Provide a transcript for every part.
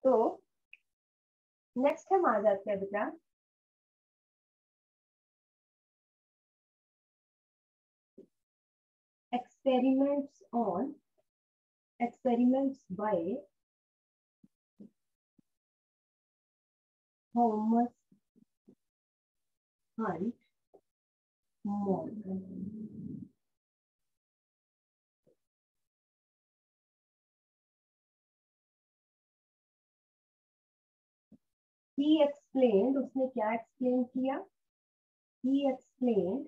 तो नेक्स्ट हम आ जाते हैं बेटा experiments by Thomas Hunt Morgan. He explained, उसने क्या explain किया? He explained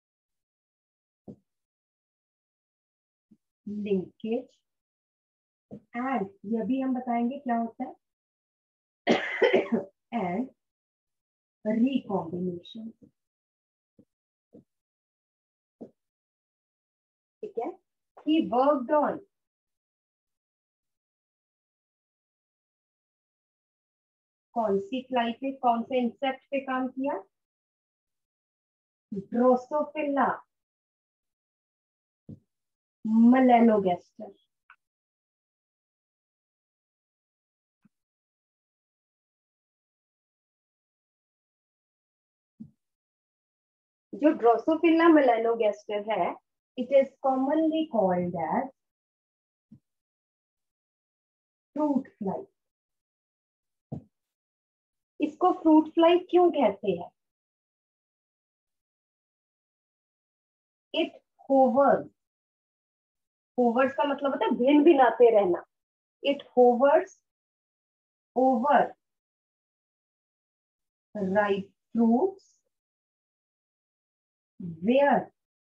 linkage and, ये भी हम बताएंगे क्या होता है, and recombination. ठीक है? He worked on कौन सी फ्लाई पे, कौन से इंसेक्ट पे काम किया? Drosophila melanogaster. जो ड्रोसोफिला मेलानोगास्टर है, it is commonly called as fruit fly. इसको फ्रूट फ्लाई क्यों कहते हैं? इट होवर्स, होवर्स का मतलब होता है भिन भिनाते रहना. It hovers over ripe fruits where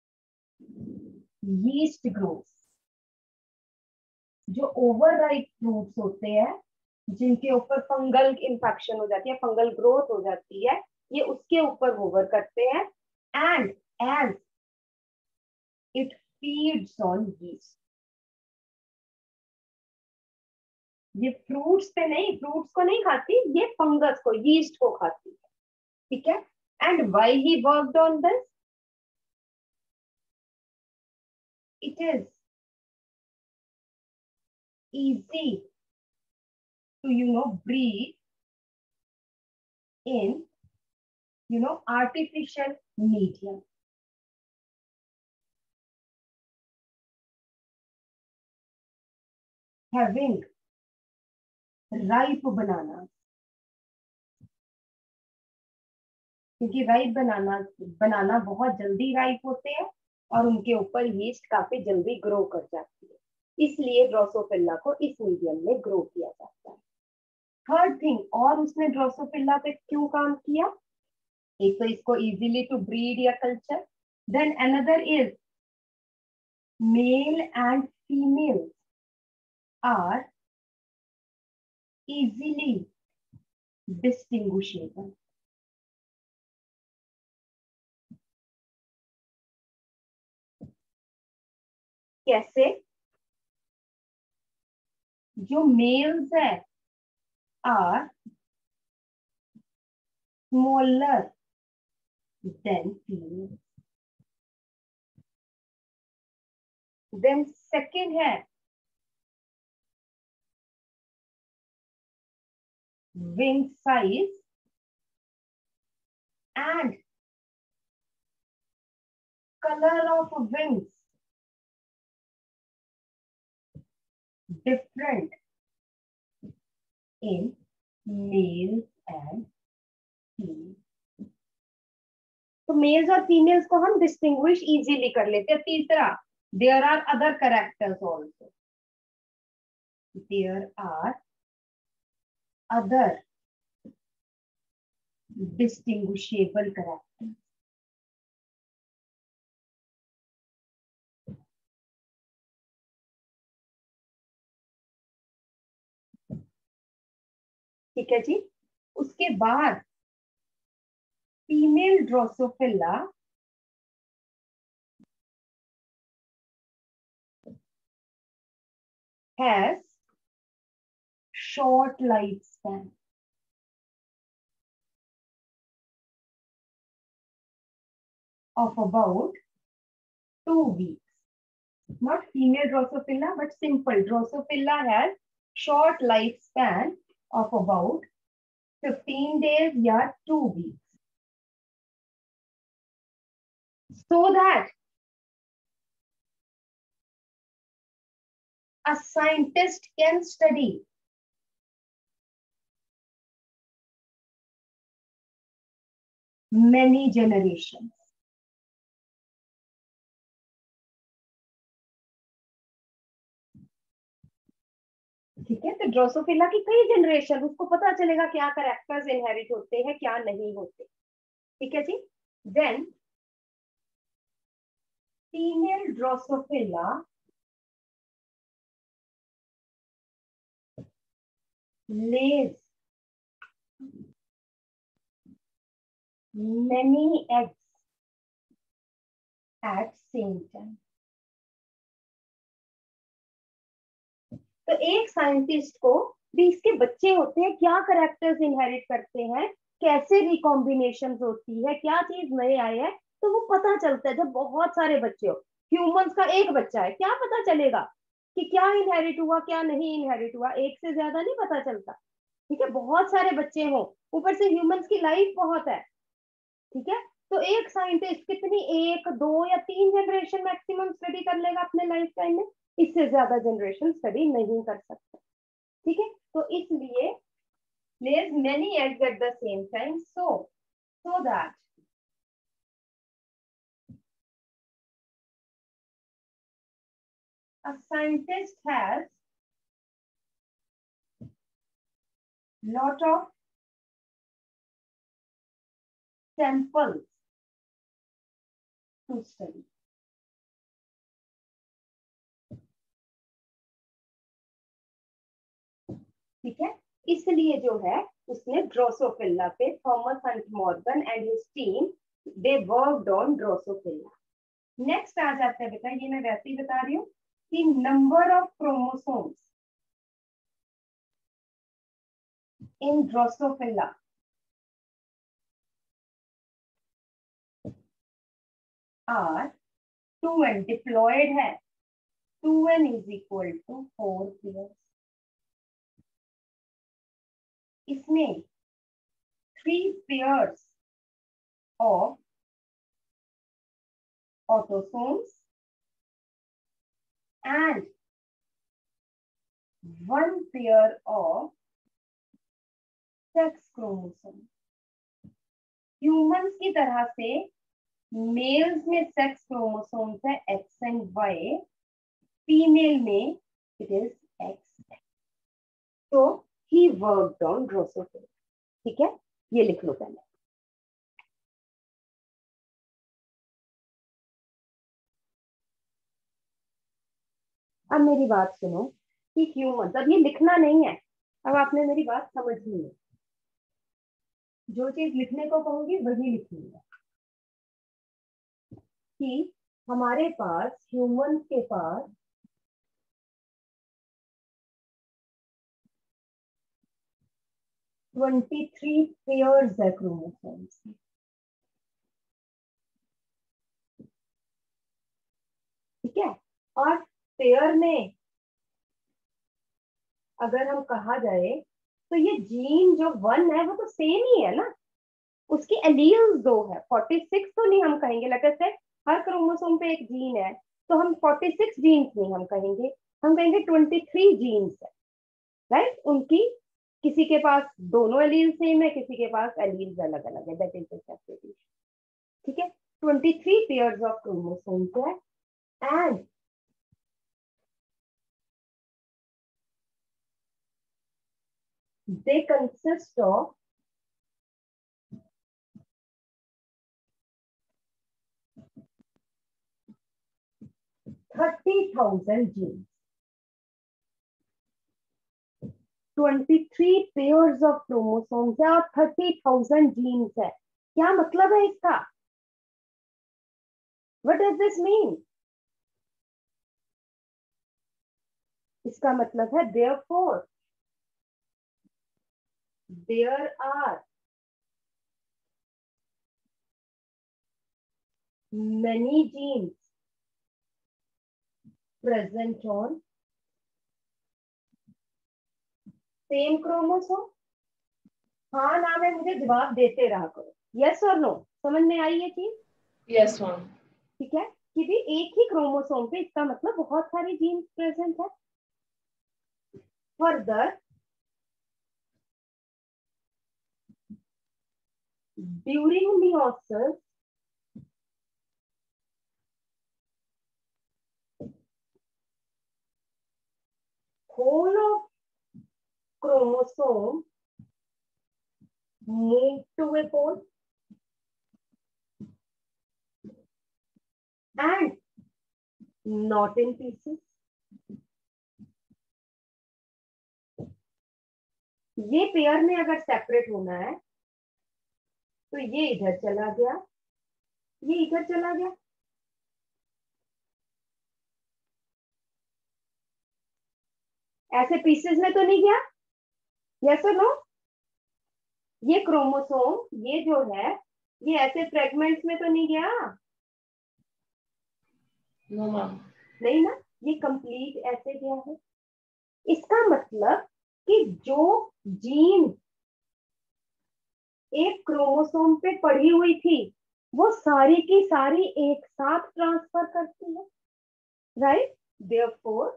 yeast grows. जो ओवर राइप फ्रूट्स होते हैं जिनके ऊपर फंगल इन्फेक्शन हो जाती है, फंगल ग्रोथ हो जाती है, ये उसके ऊपर होवर करते हैं. And as it feeds on yeast. ये फ्रूट्स पे नहीं, फ्रूट्स को नहीं खाती, ये फंगस को, यीस्ट को खाती है. ठीक है? And why he worked on this? It is easy to breed in artificial medium. Having ripe bananas, क्योंकि राइप बनाना बहुत जल्दी राइप होते हैं और उनके ऊपर यीस्ट काफी जल्दी ग्रो कर जाती है, इसलिए ड्रोसोफिला को इस मीडियम में ग्रो किया जाता है. थर्ड थिंग, और उसने ड्रोसोफिला पे क्यों काम किया? एक तो इसको इजीली टू ब्रीड या culture, then another is male and female are easily distinguishable. कैसे? जो मेल्स है are smaller than female. Then second है wing size and color of wings different in males and females. तो males और females को हम distinguish easily कर लेते हैं. तीसरा, there are other characters also. There are other distinguishable characters. ठीक है जी. उसके बाद female Drosophila has short lifespan of about 2 weeks. Not female Drosophila, but simple Drosophila has short lifespan of about 15 days या 2 weeks, so that a scientist can study many generations. ठीक है, तो Drosophila की कई जनरेशन, उसको पता चलेगा क्या कैरेक्टर्स इनहेरिट होते हैं क्या नहीं होते। ठीक है जी। Then female Drosophila lays many eggs at same time. तो एक साइंटिस्ट को भी इसके बच्चे होते हैं, क्या करेक्टर्स इनहेरिट करते हैं, कैसे रिकॉम्बिनेशन होती है, क्या चीज नए आए है, तो वो पता चलता है। जब बहुत सारे बच्चे हो, ह्यूमंस का एक बच्चा है, क्या पता चलेगा कि क्या इनहेरिट हुआ क्या नहीं इनहेरिट हुआ, एक से ज्यादा नहीं पता चलता। ठीक है, बहुत सारे बच्चे हो, ऊपर से ह्यूमंस की लाइफ बहुत है। ठीक है, तो एक साइंटिस्ट कितनी, 1 2 या 3 जनरेशन मैक्सिमम स्टडी कर लेगा अपने लाइफ टाइम में, इससे ज्यादा जनरेशन स्टडी नहीं कर सकता। ठीक है, तो इसलिए lays many eggs at the same time, so that a scientist has lot of samples to study. ठीक है, इसलिए जो है उसने ड्रोसोफिला पे, Thomas Hunt Morgan and his team, they worked on Drosophila. Next आ जाता है बेटा, ये मैं वैसे ही बता रही हूँ कि number of chromosomes in Drosophila are 2n, diploid है 2n is equal to 4 pairs. इसमें 3 pairs of autosomes and 1 pair of sex chromosome. Humans की तरह से मेल्स में सेक्स क्रोमोसोम्स है एक्स एंड वाई, फीमेल में इट इज एक्स। तो he worked on Drosophila. ठीक है, ये लिख लो पहले। अब मेरी बात सुनो कि ह्यूमंस, अब ये लिखना नहीं है, अब आपने मेरी बात समझनी है। जो चीज लिखने को कहूंगी वही लिखनी है कि हमारे पास, ह्यूमंस के पास 23 पेयर्स है क्रोमोसोम्स। ठीक है, और पेयर में अगर हम कहा जाए तो ये जीन जो 1 है वो तो सेम ही है ना, उसकी एलील्स 2 है। 46 तो नहीं हम कहेंगे, लगता है हर क्रोमोसोम पे एक जीन है, तो हम 46 जीन्स नहीं हम कहेंगे, हम कहेंगे 23 जीन्स है। राइट, उनकी किसी के पास दोनों एलील सेम है, किसी के पास एलील्स अलग अलग है, दैट इज द सेपरेशन। ठीक है, 23 पेयर्स ऑफ क्रोमोसोम्स है and they consist of 30,000 genes। 23 pairs of chromosomes है और 30,000 जीन्स है। क्या मतलब है इसका? What does this mean? इसका मतलब है therefore there are many genes present on same chromosome, हाँ ना में मुझे जवाब देते रहा करो, यस और नो, समझ में आई ये चीज? Yes ma'am. ठीक है, कि भी एक ही क्रोमोसोम पे इसका मतलब बहुत सारे जीन्स प्रेजेंट है। Further during meiosis whole of chromosome move to a pole and not in pieces. ये पेयर में अगर सेपरेट होना है तो ये इधर चला गया, ये इधर चला गया, ऐसे पीसेस में तो नहीं गया, यस और नो? ये क्रोमोसोम ये जो है ये ऐसे फ्रेगमेंट्स में तो नहीं गया, नो मैम। नहीं ना, ये कंप्लीट ऐसे गया है। इसका मतलब कि जो जीन एक क्रोमोसोम पे पड़ी हुई थी वो सारी की सारी एक साथ ट्रांसफर करती है, राइट? देयरफॉर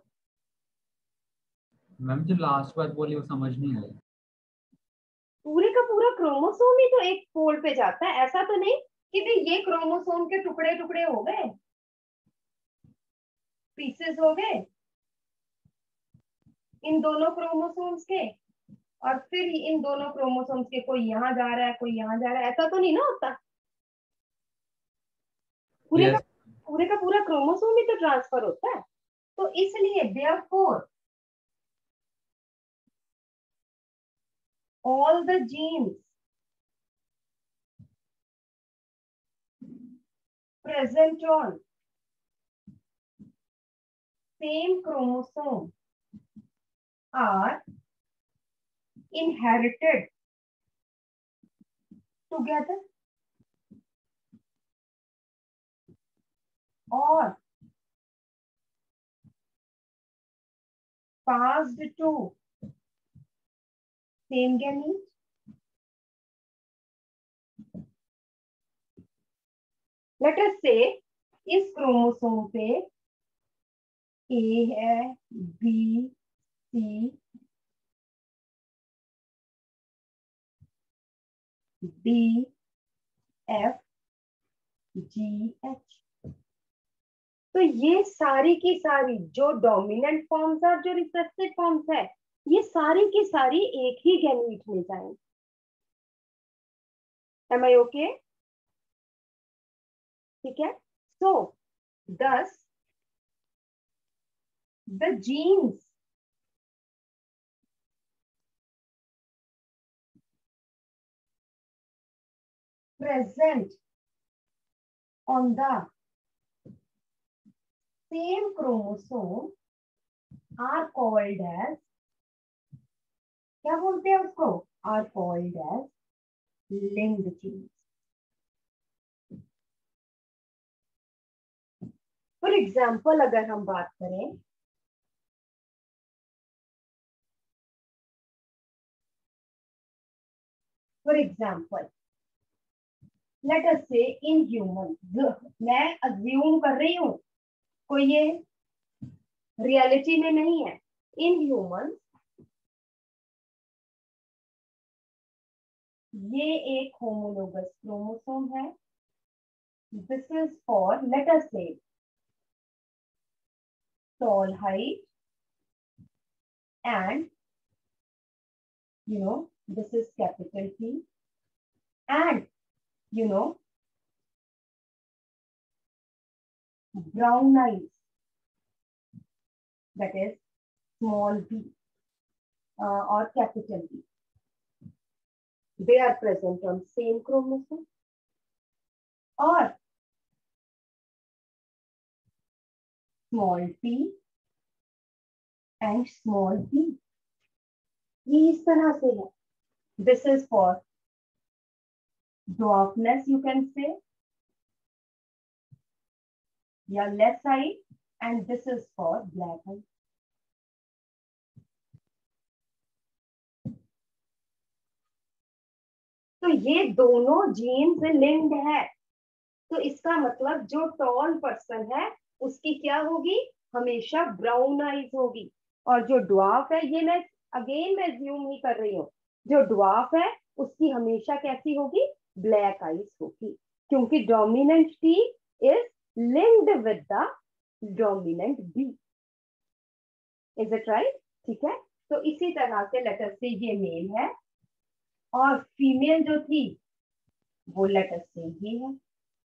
मैम जो लास्ट बात बोली वो समझ नहीं आई। पूरे का पूरा क्रोमोसोम ही तो एक पोल पे जाता है, ऐसा तो नहीं कि भाई ये क्रोमोसोम के टुकड़े टुकड़े हो गए, पीसेस हो गए इन दोनों क्रोमोसोम्स के, और फिर इन दोनों क्रोमोसोम्स के कोई यहाँ जा रहा है कोई यहाँ जा रहा है, ऐसा तो नहीं ना होता। पूरे का यस पूरे का पूरा क्रोमोसोम ही तो ट्रांसफर होता है। तो इसलिए therefore all the genes present on same chromosome are inherited together or passed to same gamete. Let us say इस क्रोमोसोम पे ए है, B, C, D, F, G, H. तो ये सारी की सारी जो डोमिनेंट फॉर्म्स और जो रिसेसिव फॉर्म्स है ये सारी की सारी एक ही गैमीट में जाएंगे। Am I okay? ठीक है, सो thus the genes present on the same chromosome are called as, क्या बोलते हैं उसको, are called as linked genes. For example अगर हम बात करें, फॉर एग्जाम्पल लेट अस से इन ह्यूमन, मैं अज्यूम कर रही हूं, कोई ये रियलिटी में नहीं है, इन ह्यूमन ये एक होमोलोगस क्रोमोसोम है, this is for let us say tall height and this is capital T and brown eyes, that is small b or capital B, they are present on same chromosome, or small t and small b, ये इस तरह से है, this is for dwarfness you can say या less height, and this is for black height. तो ये दोनों jeans linked है। तो इसका मतलब जो टॉल पर्सन है उसकी क्या होगी, हमेशा ब्राउन आईज होगी। और जो ड्वार्फ है, ये मैं अगेन मैं ज्यूम ही कर रही हूँ, जो ड्वार्फ है उसकी हमेशा कैसी होगी, ब्लैक आईज होगी, क्योंकि dominant T is linked with the dominant B. Is it right? ठीक है, तो इसी तरह से लेटर से ये मेल है और फीमेल जो थी वो लेटर से ही है।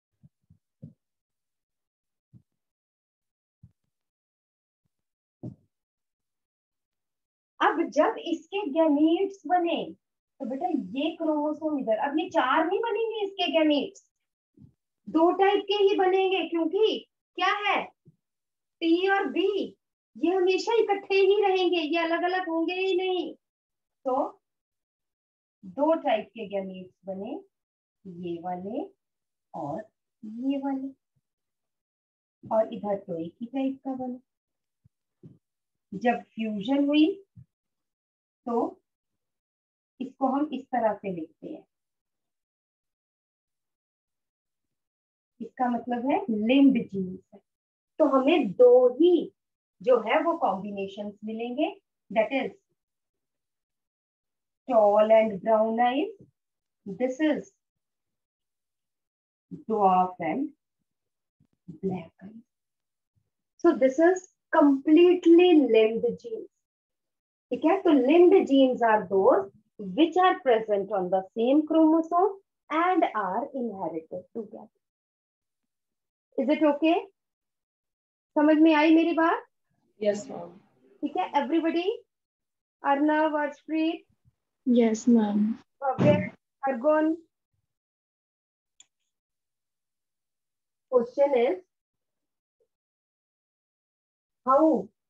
अब जब इसके गैमीट्स बने तो बेटा ये क्रोमोसोम इधर, अब ये 4 नहीं बनेंगे इसके गैमीट्स, 2 टाइप के ही बनेंगे, क्योंकि क्या है, टी और बी ये हमेशा इकट्ठे ही रहेंगे, ये अलग अलग होंगे ही नहीं। तो 2 टाइप के गैमीट्स बने, ये वाले और ये वाले, और इधर तो एक ही टाइप का बना। जब फ्यूजन हुई तो इसको हम इस तरह से लिखते हैं, इसका मतलब है लिंक्ड जीन्स है। तो हमें 2 ही जो है वो कॉम्बिनेशंस मिलेंगे, that is tall and brown eyes, this is dwarf and black eyes. So this is completely linked genes. ठीक है, तो linked genes are those which are present on the same chromosome and are inherited together. Is it okay? समझ में आई मेरी बात? Yes, ma'am. ठीक है, everybody? Arnav, Arshpreet, Yes, ma'am. Bhavya, Argun. Question is how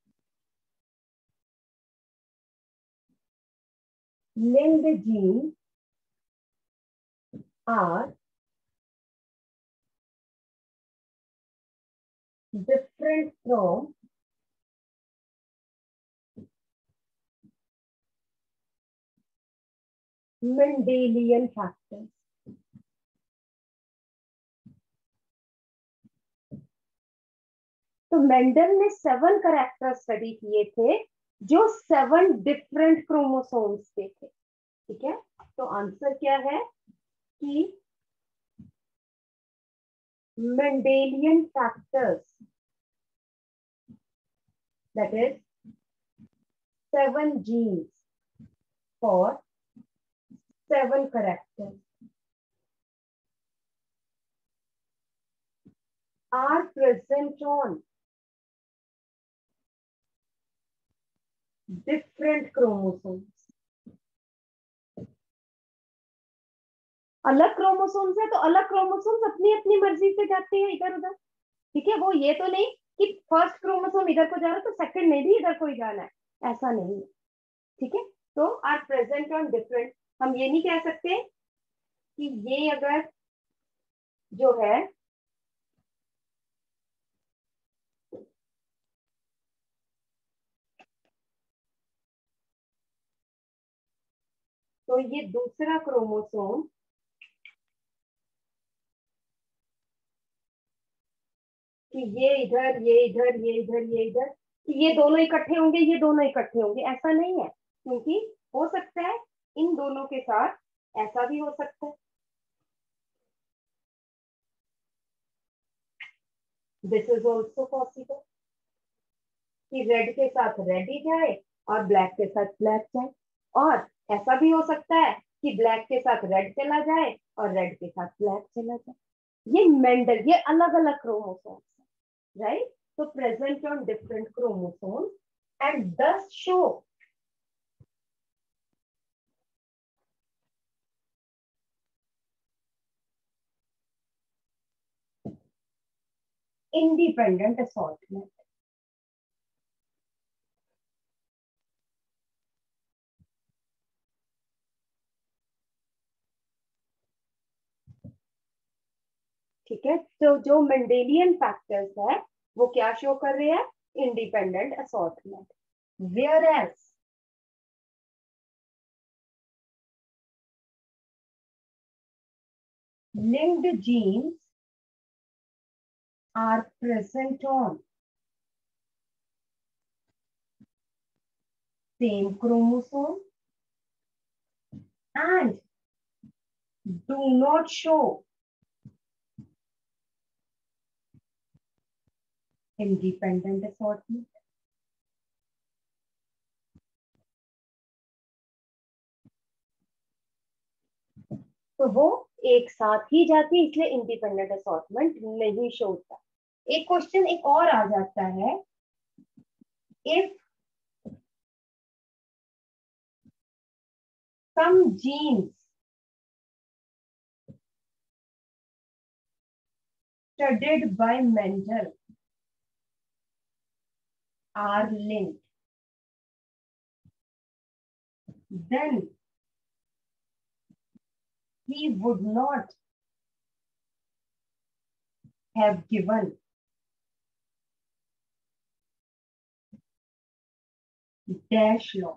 linked genes are different from Mendelian factors. तो Mendel ने 7 character study किए थे जो 7 डिफरेंट क्रोमोसोम्स के थे। ठीक है, तो आंसर क्या है कि Mendelian factors, that is 7 genes for 7 characters are present on different chromosomes. अलग क्रोमोसोम्स है तो अलग क्रोमोसोम्स अपनी अपनी मर्जी से जाते हैं इधर उधर। ठीक है, वो ये तो नहीं कि फर्स्ट क्रोमोसोम इधर को जा रहा है तो सेकंड में भी इधर को ही जाना है, ऐसा नहीं है। ठीक है, तो आर प्रेजेंट ऑन डिफरेंट, हम ये नहीं कह सकते कि ये अगर जो है तो ये दूसरा क्रोमोसोम कि ये इधर ये इधर ये इधर ये इधर, कि ये दोनों इकट्ठे होंगे ये दोनों इकट्ठे होंगे, ऐसा नहीं है। क्योंकि हो सकता है इन दोनों के साथ ऐसा भी हो सकता है, दिस इज ऑल्सो पॉसिबल कि रेड के साथ रेड ही जाए और ब्लैक के साथ ब्लैक जाए, और ऐसा भी हो सकता है कि ब्लैक के साथ रेड चला जाए और रेड के साथ ब्लैक चला जाए। ये मेंडल, ये अलग अलग क्रोमोसोम्स है, राइट? तो present on different chromosomes and thus show independent assortment. ठीक है, तो जो मेंडेलियन फैक्टर्स है वो क्या शो कर रहे हैं, independent assortment, whereas linked genes are present on same chromosome and do not show independent assortment. तो वो एक साथ ही जाती है, इसलिए इंडिपेंडेंट असॉर्टमेंट नहीं शो होता। एक क्वेश्चन एक और आ जाता है, if some genes studied by Mendel are linked, then he would not have given dash law।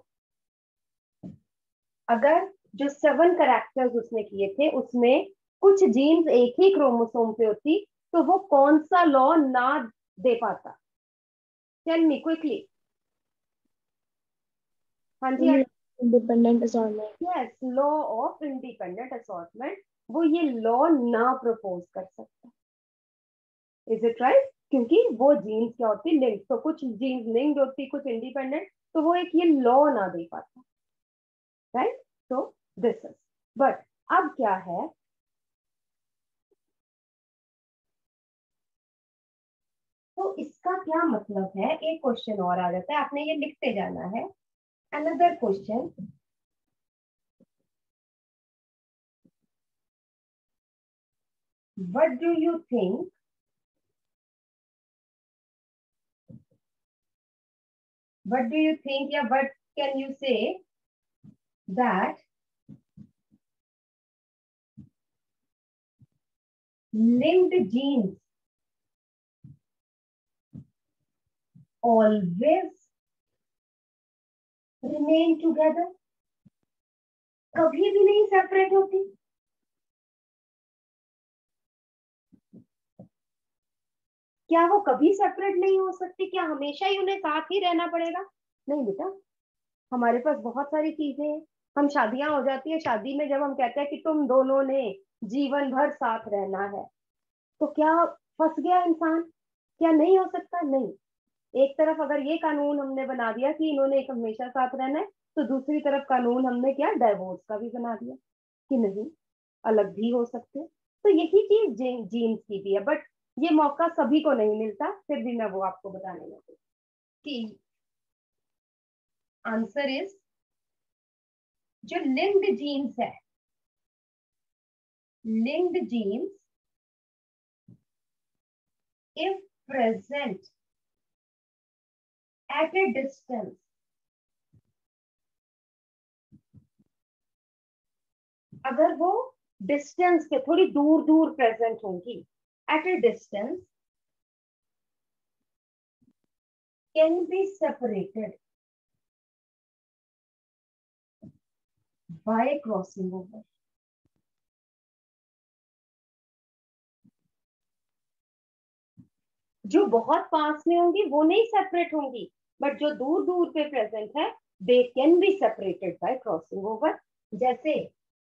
अगर जो 7 कैरेक्टर्स उसने किए थे उसमें कुछ जीन्स एक ही क्रोमोसोम पे होती, तो वो कौन सा लॉ ना दे पाता? Tell me quickly. हाँ जी, independent assortment. Yes, law of independent assortment, वो ये लॉ ना प्रपोज कर सकता। Is it right? क्योंकि वो जीन्स क्या होती, लिंक, तो कुछ जीन्स लिंक्ड होती, कुछ इंडिपेंडेंट, तो वो एक ये लॉ ना दे पाता, राइट? तो दिस इज, बट अब क्या है, तो इसका क्या मतलब है? एक क्वेश्चन और आ जाता है, आपने ये लिखते जाना है। Another question, what do you think या what can you say that linked genes always remain together, कभी भी नहीं सेपरेट होती? क्या वो कभी सेपरेट नहीं हो सकती? क्या हमेशा ही उन्हें साथ ही रहना पड़ेगा? नहीं बेटा, हमारे पास बहुत सारी चीजें हैं। हम शादियां हो जाती है, शादी में जब हम कहते हैं कि तुम दोनों ने जीवन भर साथ रहना है, तो क्या फंस गया इंसान? क्या नहीं हो सकता? नहीं। एक तरफ अगर ये कानून हमने बना दिया कि इन्होंने एक हमेशा साथ रहना है, तो दूसरी तरफ कानून हमने क्या, डाइवोर्स का भी बना दिया कि नहीं, अलग भी हो सकते। तो यही चीज जीन्स की भी है, बट ये मौका सभी को नहीं मिलता, फिर भी मैं वो आपको बताने लगी कि आंसर इज, जो लिंक्ड जीन्स है, linked genes if present at a distance, अगर वो डिस्टेंस पे थोड़ी दूर दूर प्रेजेंट होंगी, at a distance can be separated by crossing over. जो बहुत पास में होंगी वो नहीं सेपरेट होंगी, बट जो दूर दूर पे प्रेजेंट है, they can be separated by crossing over. जैसे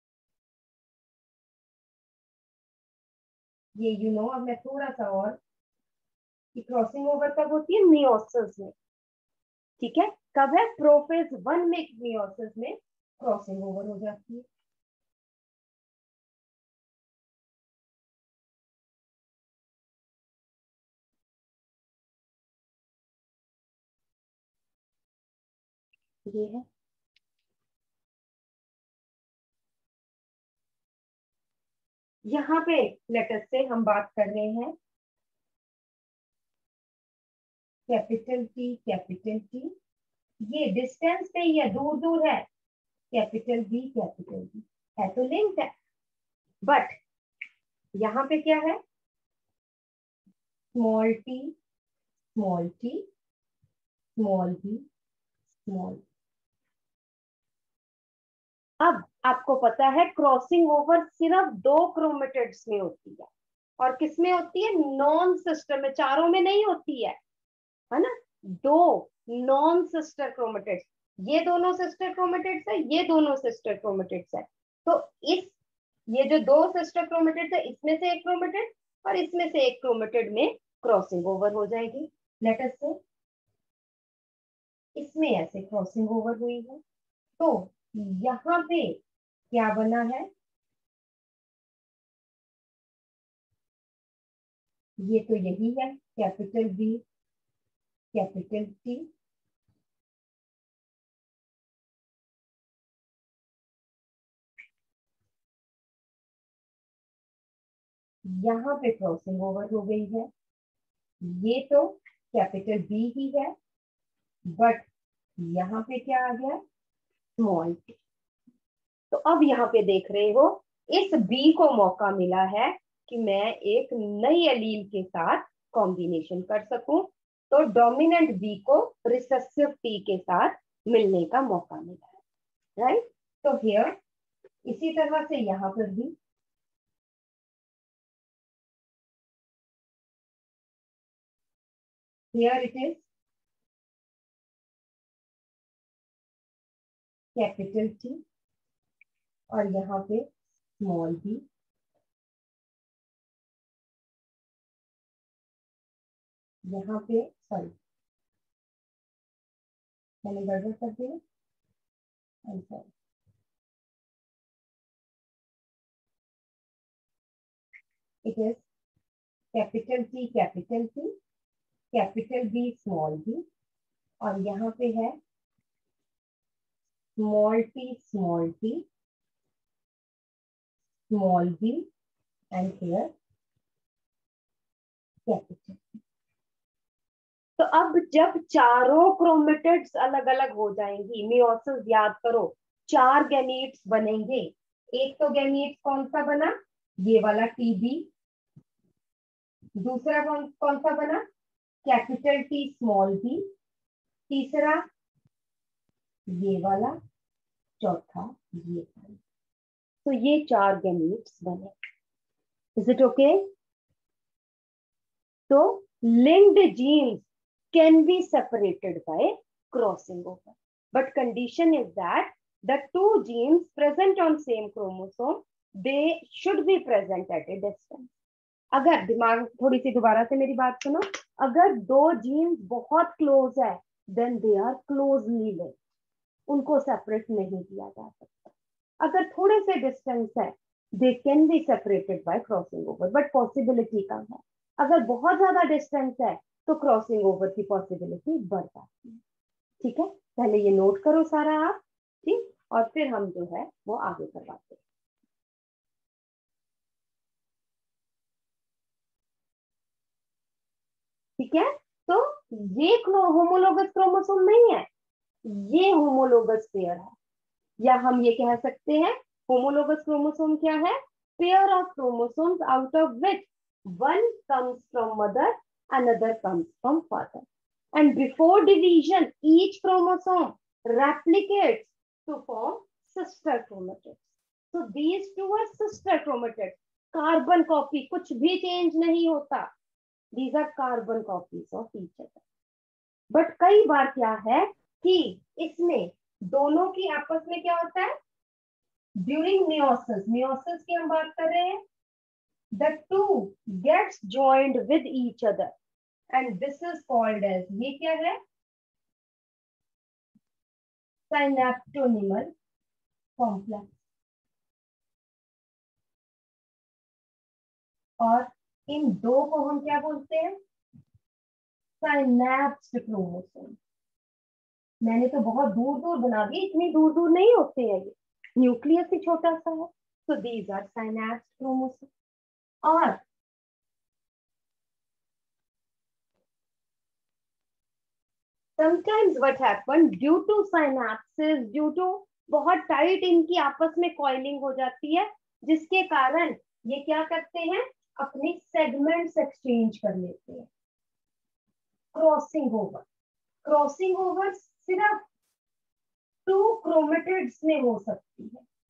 ये अब मैं थोड़ा सा और, कि क्रॉसिंग ओवर कब होती है? मियोसिस में। ठीक है, कब है? प्रोफेज 1 में मियोसिस में क्रॉसिंग ओवर हो जाती है। ये है, यहाँ पे लेटर से हम बात कर रहे हैं कैपिटल टी, कैपिटल टी, ये डिस्टेंस पे या दूर दूर है, कैपिटल बी, कैपिटल बी, है तो लिंक है। बट यहाँ पे क्या है? Small T, small T, small B, small. अब आपको पता है क्रॉसिंग ओवर सिर्फ 2 क्रोमेटिड्स में होती है, और किस में होती है? नॉन सिस्टर में, चारों में नहीं होती है ना। 2 नॉन सिस्टर क्रोमेटिड्स, ये दोनों सिस्टर क्रोमेटिड्स है, ये दोनों सिस्टर क्रोमेटिड्स है। तो इस ये जो 2 सिस्टर क्रोमेटिड्स है, इसमें से एक क्रोमेटिड और इसमें से एक क्रोमेटिड में क्रॉसिंग ओवर हो जाएगी। लेट अस से इसमें ऐसे क्रॉसिंग ओवर हुई है, तो यहाँ पे क्या बना है? ये तो यही है, कैपिटल बी कैपिटल टी, यहाँ पे क्रॉसिंग ओवर हो गई है। ये तो कैपिटल बी ही है, बट यहाँ पे क्या आ गया? Small T. तो अब यहाँ पे देख रहे हो, इस बी को मौका मिला है कि मैं एक नई एलील के साथ कॉम्बिनेशन कर सकूं, तो डोमिनेंट बी को रिसेसिव टी के साथ मिलने का मौका मिला है, राइट। तो हियर इसी तरह से यहाँ पर भी here it is capital T और यहाँ पे स्मॉल बी, यहाँ पे सॉरी मैंने गड़बड़ कर दिया, it is capital T capital T, capital B small B, और यहाँ पे है small T small T, small B and here capital. तो अब जब चारों क्रोमेटिड्स अलग अलग हो जाएंगी, मियोसिस याद करो, 4 गैमीट्स बनेंगे। एक तो गैमीट कौन सा बना? ये वाला टीबी। दूसरा कौन सा बना? Capital T small B. तीसरा ये वाला, चौथा ये वाला। तो ये 4 गैमीट्स बने। Is it okay? तो linked genes can be separated by crossing over, but condition is that the 2 genes present on same chromosome, they should be present at a distance. अगर दिमाग थोड़ी सी दोबारा से मेरी बात सुनो, अगर 2 जीन्स बहुत क्लोज है, then they are closely linked, उनको सेपरेट नहीं किया जा सकता। अगर थोड़े से डिस्टेंस है, they can be separated by crossing over, but possibility कम है। अगर बहुत ज्यादा डिस्टेंस है तो क्रॉसिंग ओवर की पॉसिबिलिटी बढ़ जाती है। ठीक है, पहले ये नोट करो सारा आप, ठीक, और फिर हम जो है वो आगे करवाते हैं। ठीक है, तो ये होमोलोगस क्रोमोसोम नहीं है, ये होमोलोगस पेयर है, या हम ये कह सकते हैं होमोलोगस क्रोमोसोम क्या है? Pair of chromosomes out of which one comes from mother, another comes from father, and before division each chromosome replicates to form sister chromatids. So these two are sister chromatids, carbon copy, कुछ भी change नहीं होता, these are carbon copies of each other. But कई बार क्या है कि इसमें दोनों की आपस में क्या होता है? ड्यूरिंग मियोसिस की हम बात कर रहे हैं, the two gets joined with each other and this is called as, ये क्या है? synaptonymal complex, और इन दो को हम क्या बोलते हैं? Synapsed chromosome. मैंने तो बहुत दूर दूर बना दी, इतनी दूर दूर नहीं होते हैं, ये न्यूक्लियस ही छोटा सा है। so these are synapsed chromosome. और sometimes what happen due to synapses, due to बहुत टाइट इनकी आपस में कॉइलिंग हो जाती है, जिसके कारण ये क्या करते हैं? अपनी सेगमेंट्स एक्सचेंज कर लेते हैं। क्रॉसिंग ओवर सिर्फ 2 क्रोमेटिड्स में हो सकती है,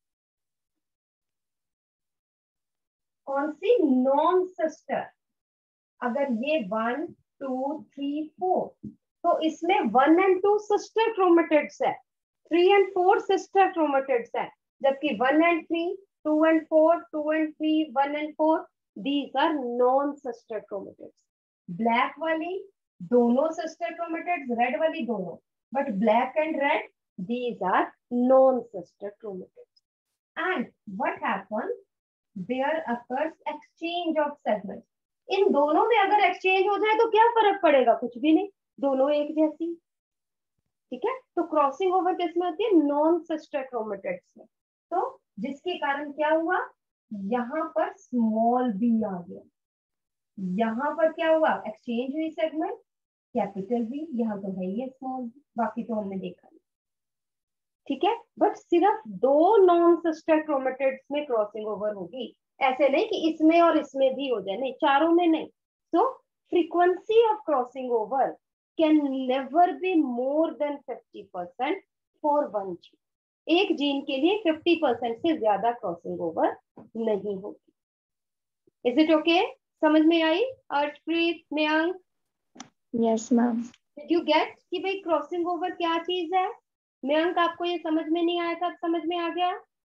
कौन सी? Non sister. अगर ये 1 2 3 4, तो इसमें 1 and 2 सिस्टर क्रोमेटिड्स है, 3 and 4 सिस्टर क्रोमेटिड्स है, जबकि 1 and 3, 2 and 4, 2 and 3, 1 and 4, these are non sister chromatids. Black वाली दोनों सिस्टर क्रोमेटिड्स, रेड वाली दोनों, but black and red these are non sister chromatids. And what happens? There occurs exchange of segments. इन दोनों में अगर एक्सचेंज हो जाए तो क्या फर्क पड़ेगा? कुछ भी नहीं, दोनों एक जैसी। ठीक है, तो क्रॉसिंग ओवर किसमें होती है? नॉन सिस्टर क्रोमेटिड्स में। तो जिसके कारण क्या हुआ? यहाँ पर स्मॉल बी आ गया, यहाँ पर क्या हुआ? एक्सचेंज हुई सेगमेंट, कैपिटल बी, यहाँ तो है ये स्मॉल बी, बाकी तो हमने देखा नहीं। ठीक है, बट सिर्फ दो नॉन सिस्टर क्रोमेटिड्स में क्रॉसिंग ओवर होगी, ऐसे नहीं कि इसमें और इसमें भी हो जाए, नहीं, चारों में नहीं। So frequency of crossing over can never be more than 50% for one gene. एक जीन के लिए 50% से ज्यादा क्रॉसिंग ओवर नहीं होगी। Is it okay? समझ में आई? Arshpreet, Mayank, Yes, ma'am. Did you get कि भाई क्रॉसिंग ओवर क्या चीज है? मयंक, आपको ये समझ में नहीं आया था, अब समझ में आ गया?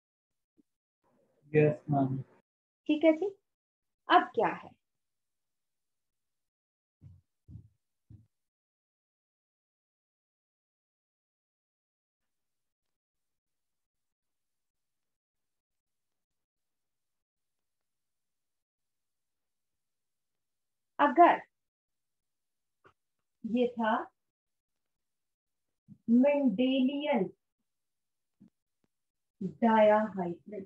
Yes ma'am. ठीक है जी। अब क्या है? अगर ये था मेंडेलियन डायाहाइब्रिड,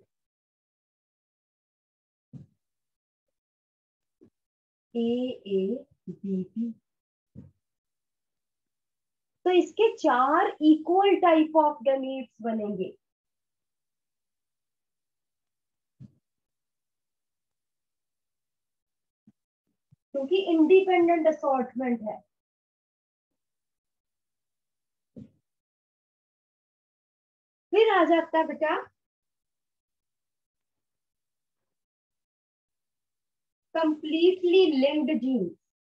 AABB, तो इसके 4 इक्वल टाइप ऑफ गैमीट्स बनेंगे। क्योंकि इंडिपेंडेंट असॉर्टमेंट है। फिर आ जाता है बेटा कंप्लीटली लिंक्ड जीन,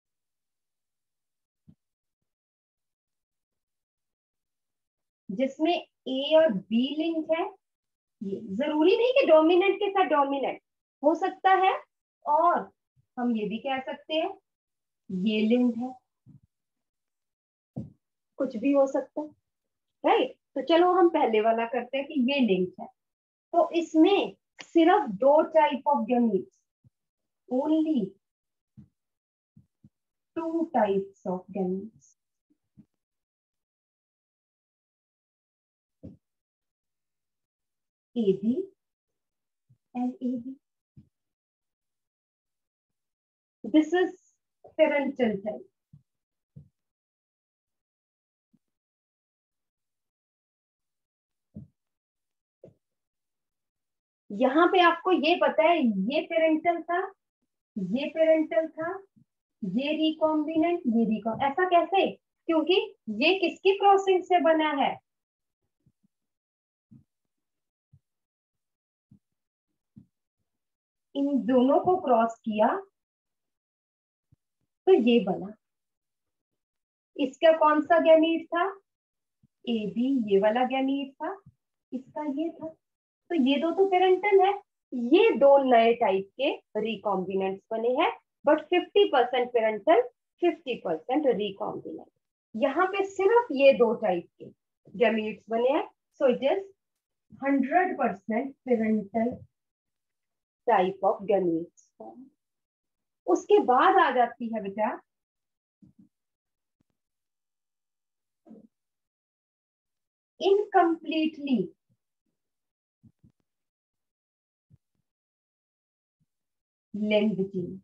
जिसमें ए और बी लिंक है। ये जरूरी नहीं कि डोमिनेंट के साथ डोमिनेंट हो सकता है, और हम ये भी कह सकते हैं ये लिंक है, कुछ भी हो सकता है, राइट? तो चलो हम पहले वाला करते हैं कि ये लिंक है। तो इसमें सिर्फ 2 type of gametes, only 2 types of gametes. AB and AB. This is parental type. यहाँ पे आपको ये पता है ये पेरेंटल था, ये पेरेंटल था, ये रिकॉम्बिनेंट, ये रिकॉम, ऐसा कैसे? क्योंकि ये किसकी क्रॉसिंग से बना है? इन दोनों को क्रॉस किया तो ये बना। इसका कौन सा गैमीट था? AB, ये वाला गैमीट था, इसका ये था। तो ये दो तो पेरेंटल है, ये 2 नए टाइप के रिकॉम्बिनेंट्स बने हैं, बट 50% पेरेंटल, 50% रिकॉम्बिनेंट। यहाँ पे सिर्फ ये 2 टाइप के गैमीट्स बने हैं, so it is 100% parental type of gametes. उसके बाद आ जाती है बेटा incompletely linked gene।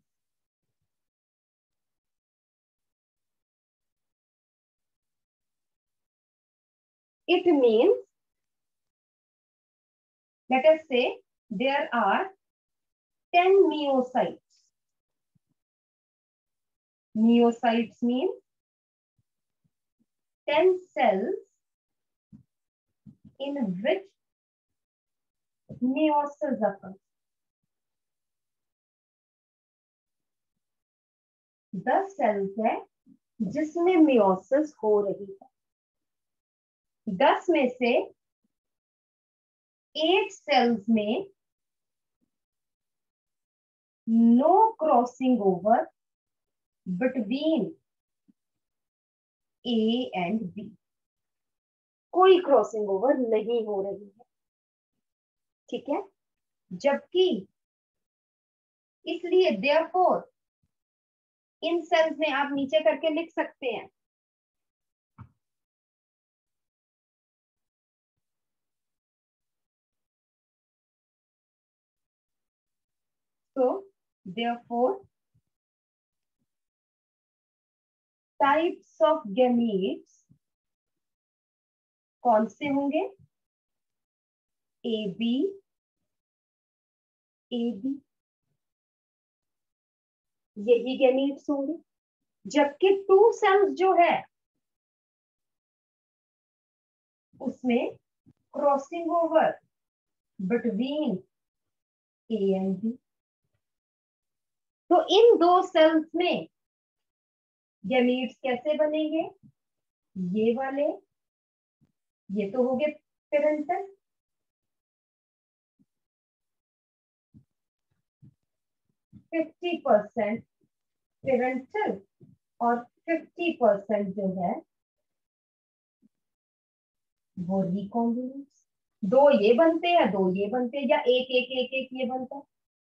It means, let us say there are 10 meiocytes. Meiocytes means 10 cells in which meiosis occurs. 10 cells है जिसमें मियोसिस हो रही है। 10 में से 8 सेल्स में no crossing over between A and B, कोई क्रॉसिंग ओवर नहीं हो रही है, ठीक है। जबकि इसलिए देयरफॉर इन सेल्स में आप नीचे करके लिख सकते हैं, तो देयरफॉर टाइप्स ऑफ गैमीट्स कौन से होंगे? ए बी ए बी, यही गैमीट्स होंगे। जबकि 2 सेल्स जो है उसमें crossing over between A and B, तो इन 2 सेल्स में गैमीट्स कैसे बनेंगे? ये वाले, ये तो हो गए पेरेंटल, 50% पेरेंटल और 50% जो है वो रिकॉम्बिनेंट्स। 2 ये बनते हैं, 2 ये बनते हैं, या एक एक एक एक ये बनता है।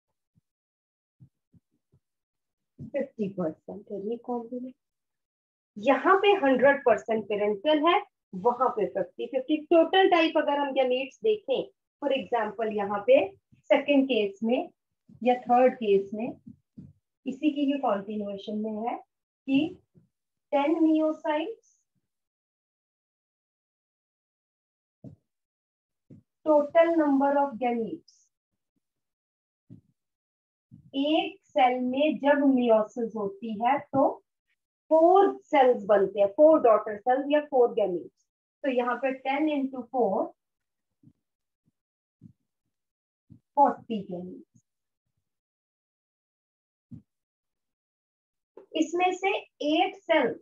50% रिकॉम्बिनेंट, यहाँ पे 100% पेरेंटल है, वहां पे 50-50 टोटल टाइप। अगर हम गैमीट्स देखें, फॉर एग्जांपल यहाँ पे सेकंड केस में या थर्ड केस में, इसी की ही कॉन्टिन्यूएशन में है कि 10 meiocytes, total number of gametes. एक सेल में जब मियोसिस होती है तो 4 सेल्स बनते हैं, 4 डॉटर सेल्स या 4 गैमीट्स। तो यहाँ पे 10 into 4 40 गैमीट्स। इसमें से 8 cells,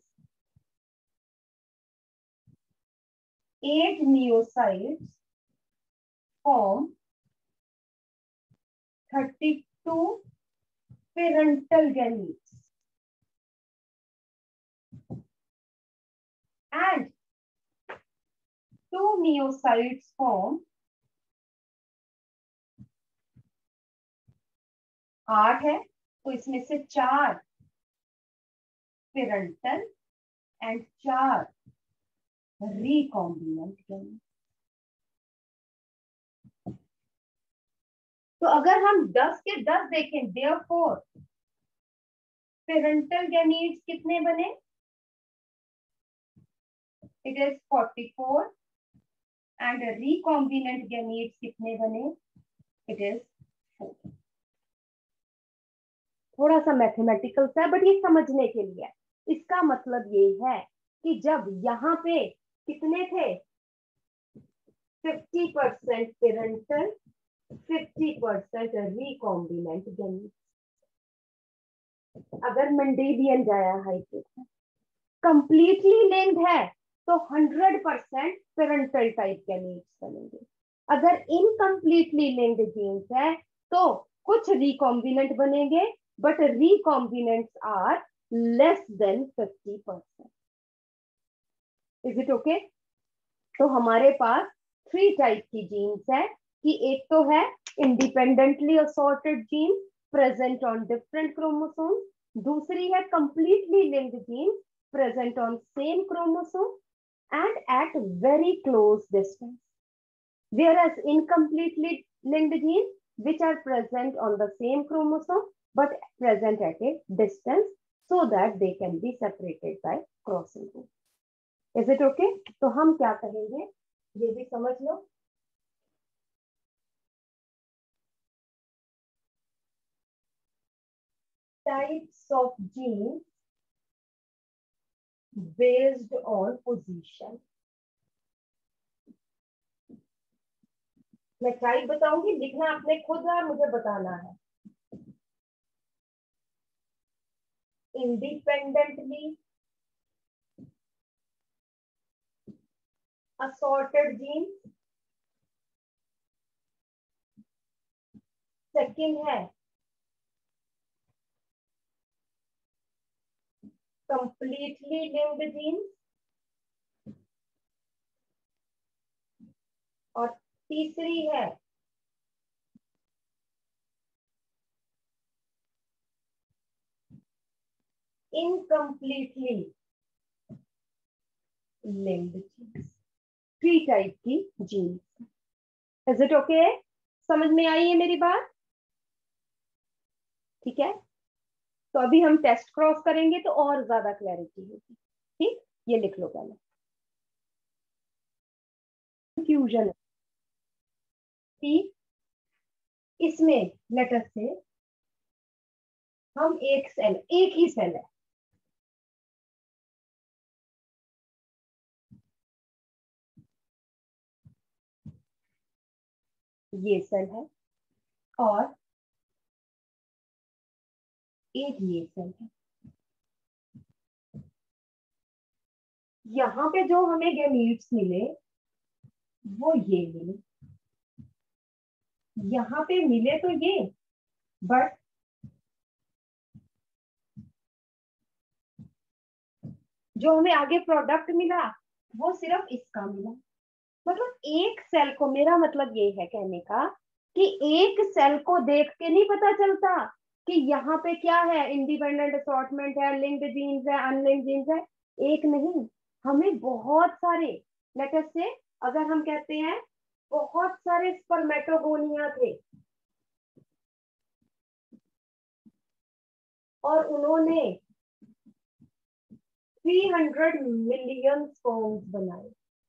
8 meiocytes form 32 parental gametes and 2 meiocytes form 8 है, तो इसमें से 4 पेरेंटल एंड 4 रिकॉम्बिनेंट गैमीट्स। तो अगर हम 10 के 10 देखें, देयरफॉर पेरेंटल गैमीट्स कितने बने? It is 44 and recombinant gametes कितने बने? It is 4। थोड़ा सा मैथमेटिकल सा है बट ये समझने के लिए। इसका मतलब ये है कि जब यहाँ पे कितने थे? 50% पेरेंटल, 50% रिकॉम्बिनेंट गैमीट्स। अगर मेंडेलियन डायहाइब्रिड है, कंप्लीटली लिंक्ड है, तो 100% पेरेंटल टाइप गैमीट्स बनेंगे। अगर इनकम्प्लीटली लिंक्ड जीन्स है तो कुछ रिकॉम्बिनेंट बनेंगे, but recombinants are less than 50%। Is it okay? तो हमारे पास 3 टाइप की जीन्स है कि एक तो है independently assorted gene present on different chromosome, दूसरी है completely linked gene present on same chromosome and at very close distance, whereas incompletely linked genes which are present on the same chromosome but present at a distance so that they can be separated by crossing group. Is it okay? तो हम क्या कहेंगे ये भी समझ लो। Types of genes based on position। मैं type बताऊंगी, लिखना आपने खुद है, मुझे बताना है। independently assorted genes, सेकंड है completely linked genes, और तीसरी है इनकम्प्लीटली लिंक्ड जीन्स। 3 टाइप की जीन्स। Is it okay? समझ में आई है मेरी बात? ठीक है, तो अभी हम टेस्ट क्रॉस करेंगे तो और ज्यादा क्लैरिटी होगी। ठीक, ये लिख लो पहले। कंफ्यूजन इसमें लेटर से हम एक ही सेल है, ये सेल है और एक ये सेल है। यहाँ पे जो हमें गैमीट्स मिले वो ये मिले, यहाँ पे मिले तो ये, बट जो हमें आगे प्रोडक्ट मिला वो सिर्फ इसका मिला। मतलब एक सेल को, मेरा मतलब ये है कहने का कि एक सेल को देख के नहीं पता चलता कि यहाँ पे क्या है, इंडिपेंडेंट असॉर्टमेंट है, लिंक्ड जीन्स है, अनलिंक्ड जीन्स है। एक नहीं, हमें बहुत सारे, लेटर से अगर हम कहते हैं बहुत सारे स्पर्मेटोगोनिया थे और उन्होंने 300 मिलियन स्पर्म्स बनाए,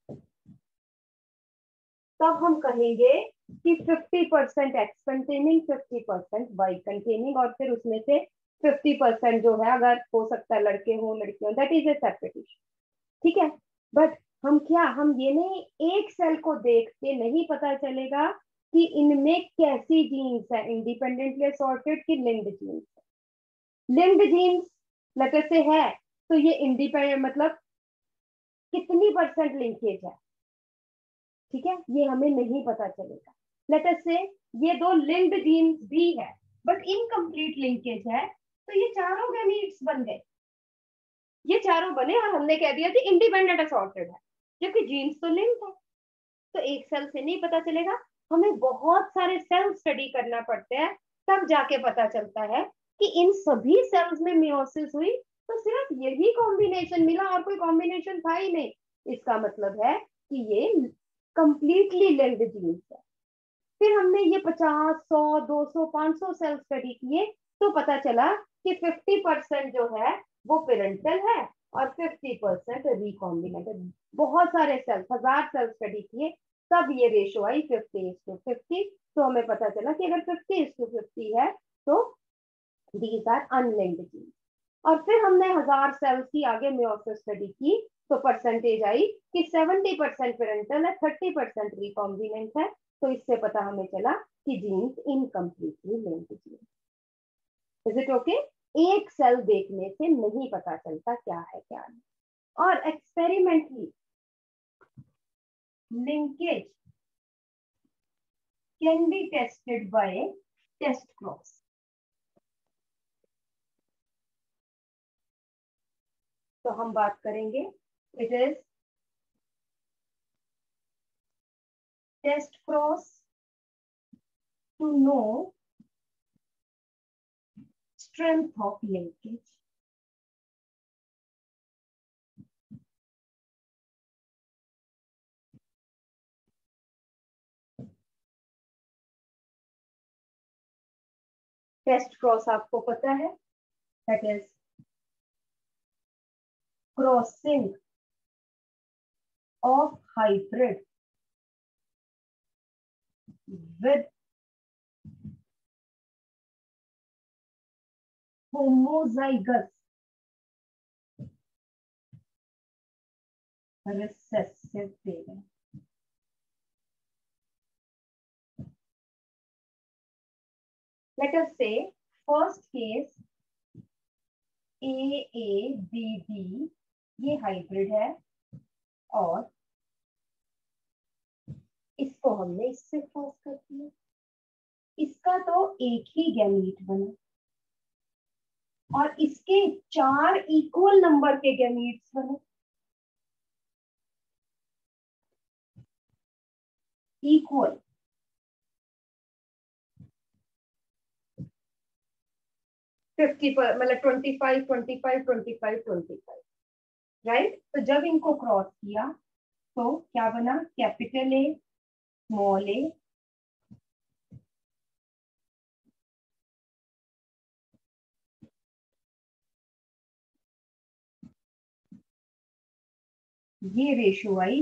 तब हम कहेंगे कि 50% एक्स कंटेनिंग, 50% वाई कंटेनिंग, और फिर उसमें से 50% जो है, अगर हो सकता है लड़के हो लड़कियों, that is a separate issue. ठीक है, बट हम ये नहीं, एक सेल को देख के नहीं पता चलेगा कि इनमें कैसी जीन्स है, इंडिपेंडेंटली असॉर्टेड की लिंक्ड जीन्स है। लिंक्ड जीन्स लेटर से है तो ये इंडिपेंडेंट, मतलब कितनी % लिंकेज है, ठीक है, ये हमें नहीं पता चलेगा। लेटर से ये दो लिंक्ड जीन्स भी है बट इनकम्प्लीट लिंकेज है, तो ये चारों गैमीट्स बन गए, ये चारों बने और हमने कह दिया कि इंडिपेंडेंट असॉर्टेड है, जबकि जीन्स तो लिंक है। तो एक सेल से नहीं पता चलेगा, हमें बहुत सारे सेल स्टडी करना पड़ते हैं, तब जाके पता चलता है कि इन सभी सेल्स में मियोसिस हुई, तो सिर्फ यही कॉम्बिनेशन मिला और कोई कॉम्बिनेशन था ही नहीं। इसका मतलब है कि ये कंप्लीटली लिंक्ड जीन्स है। फिर हमने ये 50, 100, 200, 500 सेल स्टडी किए, तो पता चला कि 50% जो है वो पेरेंटल है और 50% रिकॉम्बिनेंट। बहुत सारे सेल्स, 1000 सेल स्टडी किए, तब ये रेशो आई 50:50। तो हमें पता चला कि अगर 50:50 है तो दीज आर अनलिंक्ड जीन्स। और फिर हमने 1000 सेल्स की आगे मेयोसिस स्टडी की, तो परसेंटेज आई कि 70% पेरेंटल है, 30% रिकॉम्बिनेंट है। तो इससे पता हमें चला कि genes incompletely linked genes. Is it okay? एक सेल देखने से नहीं पता चलता क्या है क्या नहीं। और experimentally linkage can be tested by test cross. तो हम बात करेंगे, it is test cross to know strength of linkage. Test cross आपको पता है, that is crossing of hybrid with homozygous recessive parent. Let us say first case AABB ये hybrid है और इसको हमने इससे क्रॉस कर दिया, इसका तो एक ही गैमीट बना और इसके 4 इक्वल नंबर के गैमीट्स बने। इक्वल 50 पर मतलब 25 25 25 25, राइट। तो जब इनको क्रॉस किया तो क्या बना, कैपिटल ए स्मॉल ए ये रेशियो आई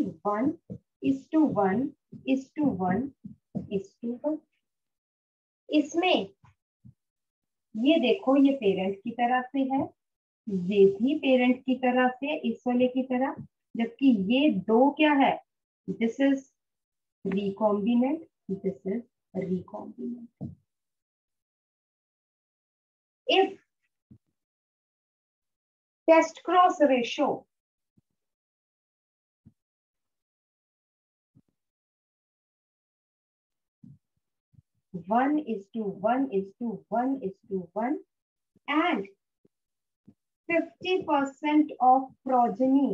1:1:1:1:1। इसमें ये देखो ये पेरेंट की तरह से है, ये भी पेरेंट की तरह से इस वाले की तरह, जबकि ये दो क्या है, this is recombinant, this is recombinant. If test cross ratio one is to one is to one is to one and 50% of progeny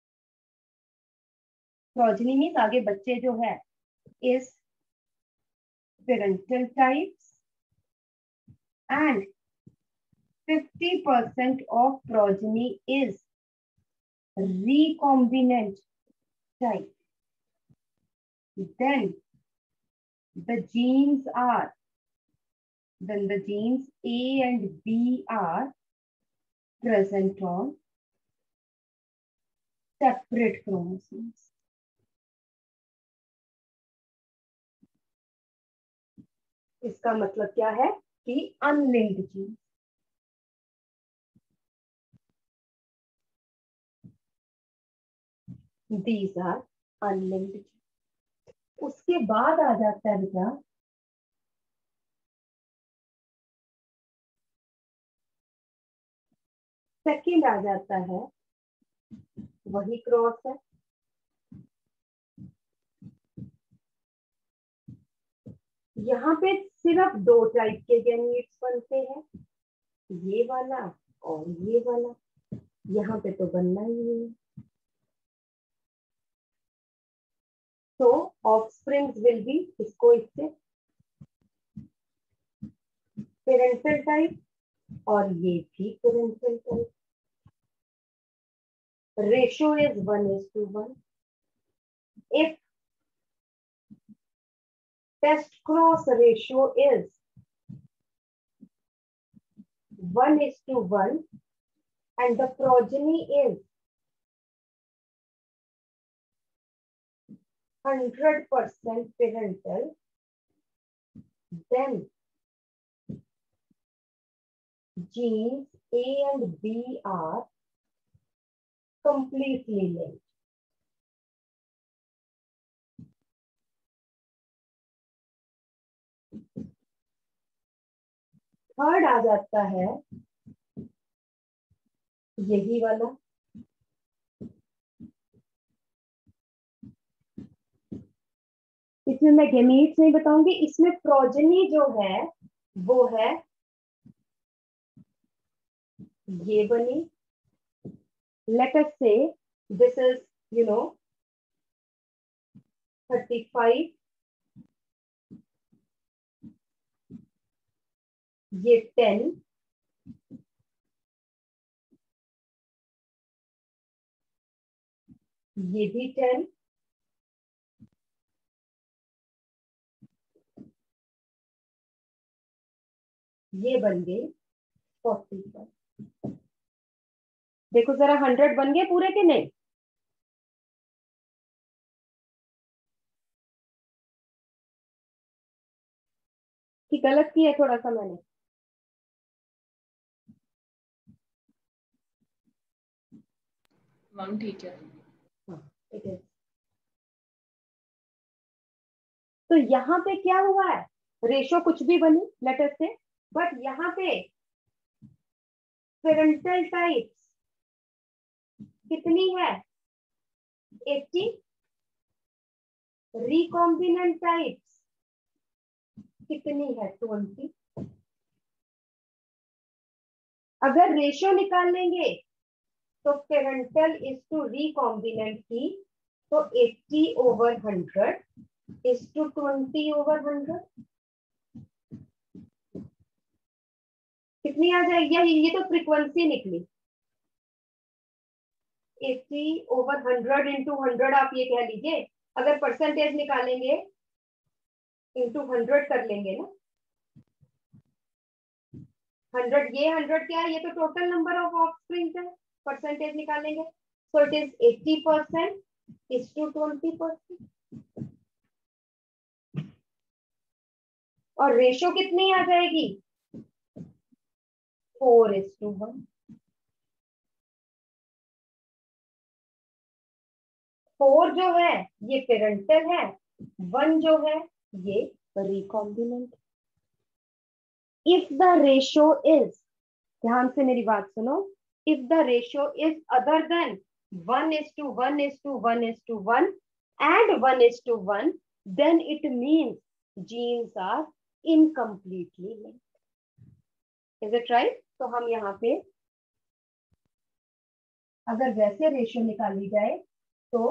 means आगे बच्चे जो है is parental types and 50% of progeny is recombinant type, then the genes A and B are present on separate chromosomes. इसका मतलब क्या है कि unlinked gene, these are unlinked genes. उसके बाद आ जाता है बेटा सेकंड आ जाता है, वही क्रॉस है, यहाँ पे सिर्फ 2 टाइप के गैमीट्स बनते हैं, ये वाला और ये वाला, यहाँ पे तो बनना ही नहीं है। तो ऑफस्प्रिंग्स विल बी, इसको इससे पेरेंटल टाइप और ये भी parental type. Ratio is 1:1। If test cross ratio is 1:1 and the progeny is 100% parental, then genes A and B are completely linked. Third आ जाता है यही वाला, इसमें मैं गैमीट्स नहीं बताऊंगी, इसमें प्रोजेनी जो है वो है ये बनी, लेट अस से दिस इज 35, ये 10, ये भी 10, ये बन गए 40। देखो जरा 100 बन गए पूरे के नहीं, कि गलत किया थोड़ा सा मैंने। मैम ठीक है। हाँ, ठीक है। तो यहाँ पे क्या हुआ है, रेशो कुछ भी बनी लेटर से, बट यहाँ पे पेरेंटल टाइप्स कितनी है? 80। रिकॉम्बिनेंट टाइप्स कितनी है? 20। अगर रेशियो निकाल लेंगे तो पेरेंटल इज टू रिकॉम्बिनेंट की, तो 80/100 इज टू 20/100 कितनी आ जाएगी? ये तो फ्रीक्वेंसी निकली। 80/100 इंटू 100 आप ये कह लीजिए। अगर परसेंटेज निकालेंगे इंटू 100 कर लेंगे ना, 100 ये 100 क्या है? ये तो टोटल नंबर ऑफ ऑफस्प्रिंग्स है। परसेंटेज निकालेंगे so it is 80% is to 20%। और रेशो कितनी आ जाएगी? 4:1। 4 जो है ये पेरेंटल है, 1 जो है ये recombinant. If the ratio is, ध्यान से मेरी बात सुनो, if the ratio is other than 1:1:1:1 and 1:1, then it means genes are incompletely linked. Is it right? तो हम यहाँ पे अगर वैसे रेशियो निकाली जाए तो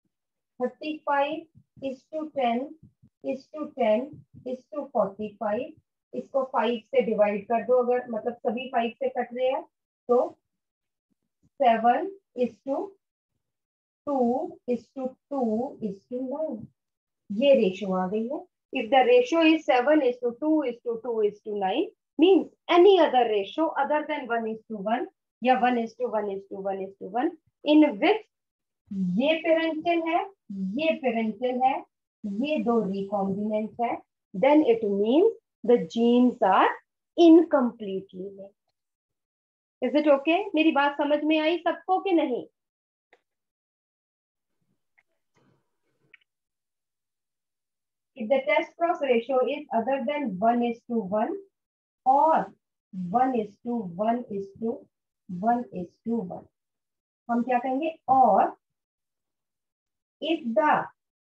35:10:10:45, इसको 5 से डिवाइड कर दो, अगर मतलब सभी 5 से कट रहे हैं तो 7:2:2:9 ये रेशियो आ गई है। If the ratio is 7:2:2:9 means any other ratio other than 1:1 या 1:1:1:1 इन विच ये पेरेंटल है, ये पेरेंटल है, ये दो रिकॉम्बिनेंट है, then it means the genes are incompletely linked. Is it okay? मेरी बात समझ में आई सबको कि नहीं? If the test cross ratio is other than 1:1 or 1:1:1:1, हम क्या कहेंगे? और if the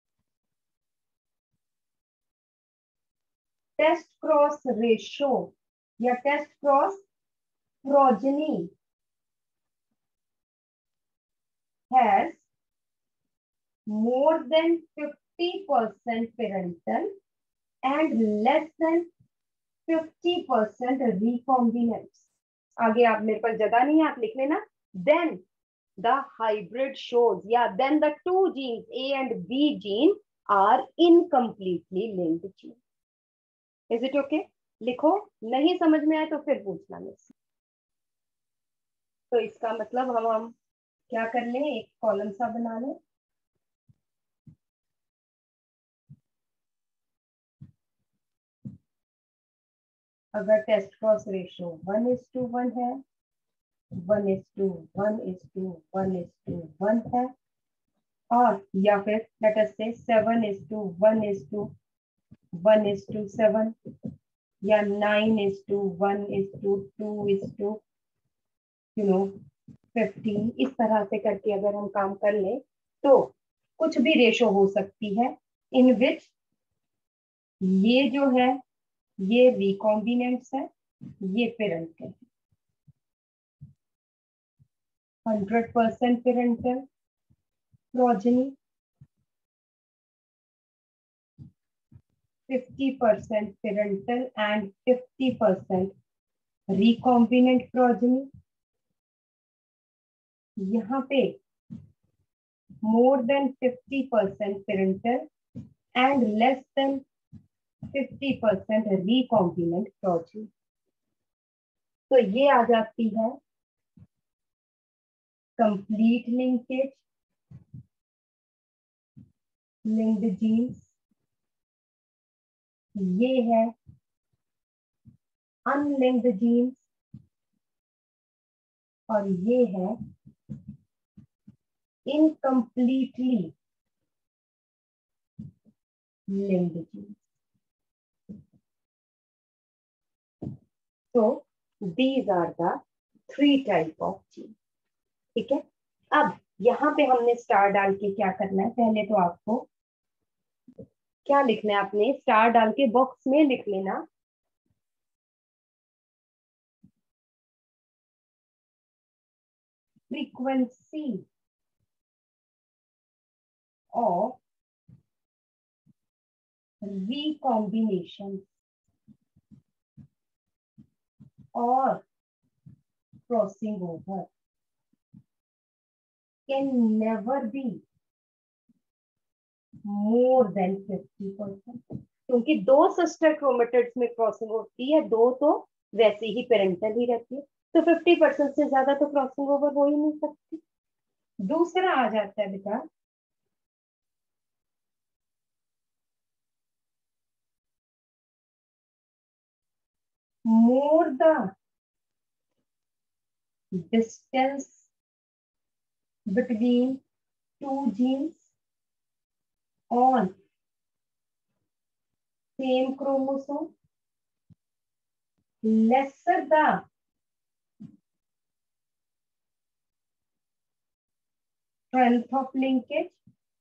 test cross ratio या test cross progeny has more than 50% parental and less than 50% recombinants, आगे आप मेरे पर जगह नहीं है, आप लिख लेना, then the hybrid shows, yeah, then the two genes A and B gene are incompletely linked gene. Is it okay? लिखो, नहीं समझ में आए तो फिर पूछना मुझसे। तो इसका मतलब हम क्या कर लें, एक कॉलम सा बना लें। अगर टेस्ट क्रॉस रेशियो 1:1 है, 1:1:1:1 है, और या फिर लेट अस से 7:1:1:7 या 9:1:2:15, इस तरह से करके अगर हम काम कर ले तो कुछ भी रेशो हो सकती है इन विच ये जो है ये रिकॉम्बिनेंट्स है, ये पेरेंटल है। 100% parental progeny, 50% parental and 50% recombinant progeny। यहाँ पे more than 50% parental and less than 50% recombinant progeny। तो ये आ जाती है complete linkage, linked genes, ये है अनलिंक्ड जीन्स, और ये है incompletely linked genes. So these are the 3 type of gene. ठीक है, अब यहाँ पे हमने स्टार डाल के क्या करना है, पहले तो आपको क्या लिखना है, आपने स्टार डाल के बॉक्स में लिख लेना frequency of recombination or crossing over can never be more than 50%। क्योंकि दो सिस्टर क्रोमेटिड्स में क्रॉसिंग होती है, दो तो वैसे ही पेरेंटल ही रहती है, तो 50% से ज्यादा तो क्रॉसिंग ओवर हो ही नहीं सकती। दूसरा आ जाता है बेटा more the distance between two genes on same chromosome, lesser the strength of linkage,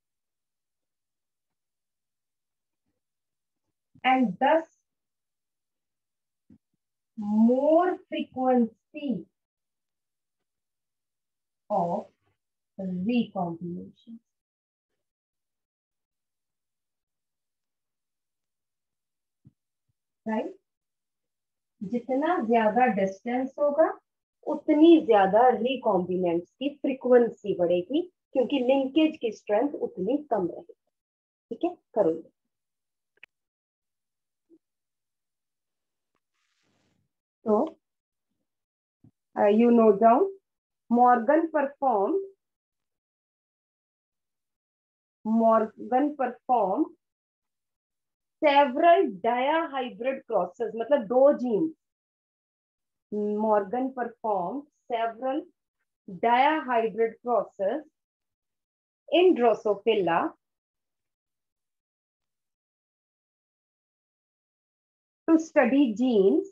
and thus more frequency of recombination। Right, जितना ज्यादा डिस्टेंस होगा उतनी ज्यादा रिकॉम्बिनेंट्स की फ्रीक्वेंसी बढ़ेगी, क्योंकि लिंकेज की स्ट्रेंथ उतनी कम रहेगी। ठीक है, करो। तो you note down, Morgan performed several diahybrid crosses, मतलब दो जीन। Morgan performed several diahybrid crosses in Drosophila to study genes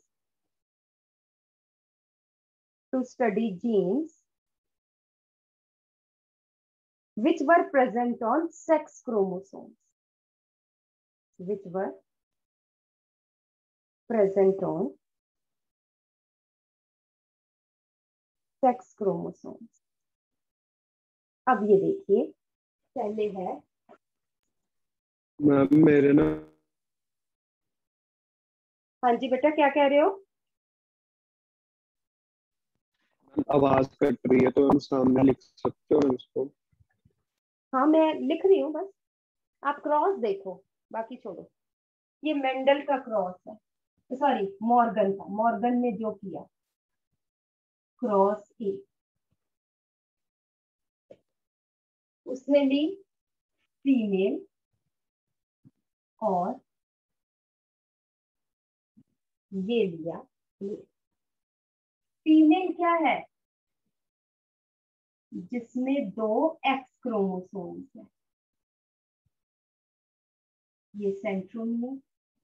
which were present on sex chromosomes, अब ये देखिए, पहले है मैम मेरे ना, हाँ जी बेटा क्या कह रहे हो? आवाज कट रही है तो हम सामने लिख सकते हो इसको? हाँ मैं लिख रही हूँ, बस आप क्रॉस देखो, बाकी छोड़ो। ये मेंडल का क्रॉस है, सॉरी मॉर्गन ने जो किया क्रॉस ए, उसने ली फीमेल और ये लिया मेल। फीमेल क्या है? जिसमें दो एक्स क्रोमोसोम्स है, ये सेंट्रोमियर,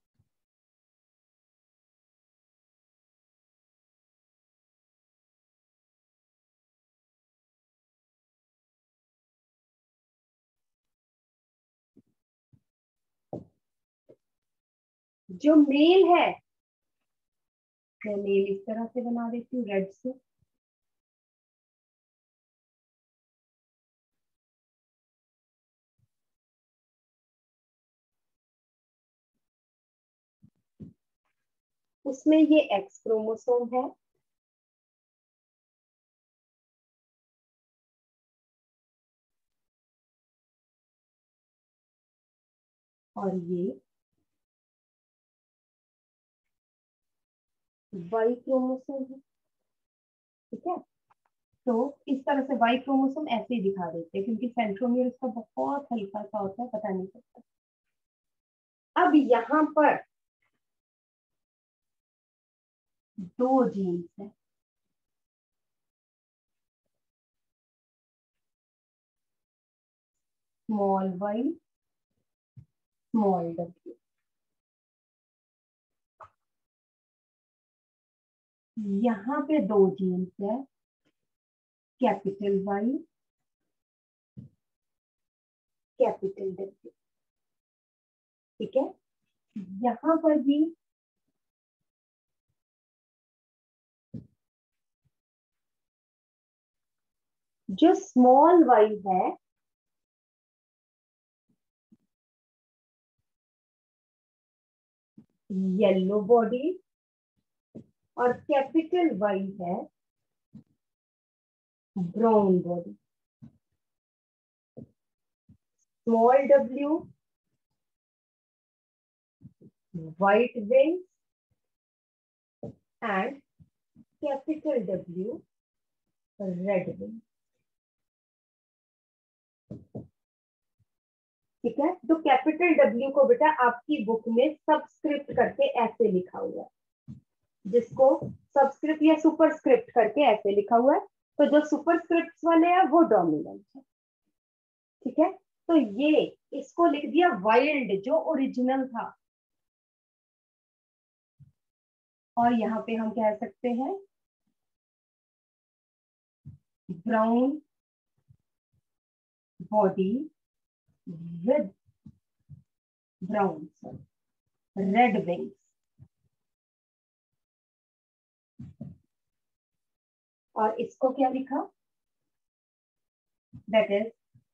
जो मेल है मैं मेल इस तरह से बना देती हूँ रेड से, उसमें ये एक्स क्रोमोसोम है और ये वाई क्रोमोसोम है। ठीक है, तो इस तरह से वाई क्रोमोसोम ऐसे ही दिखा देते हैं, क्योंकि सेंट्रोमियर उसका बहुत हल्का सा होता है, पता नहीं चलता। अब यहाँ पर दो जीन्स है, स्मॉल वाई स्मॉल डब्ल्यू। यहाँ पे दो जीन्स है, कैपिटल वाई कैपिटल डब्ल्यू, ठीक है। यहाँ पर भी जो स्मॉल वाई है येलो बॉडी और कैपिटल वाई है brown body. Small W white wing and capital W red wing, ठीक है। तो कैपिटल डब्ल्यू को बेटा आपकी बुक में सबस्क्रिप्ट करके ऐसे लिखा हुआ है, जिसको सबस्क्रिप्ट या सुपरस्क्रिप्ट करके ऐसे लिखा हुआ है। तो जो सुपरस्क्रिप्ट वाले हैं वो डोमिनेंट है, ठीक है। तो ये इसको लिख दिया वाइल्ड जो ओरिजिनल था, और यहाँ पे हम कह सकते हैं brown body with brown red wings, और इसको क्या लिखा, that is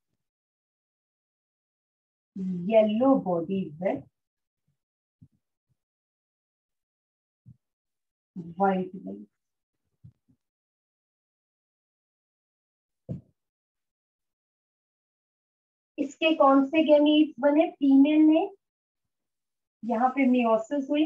yellow body with white wings. इसके कौन से गैमीट्स बने, फीमेल ने यहाँ पे मियोसिस हुई,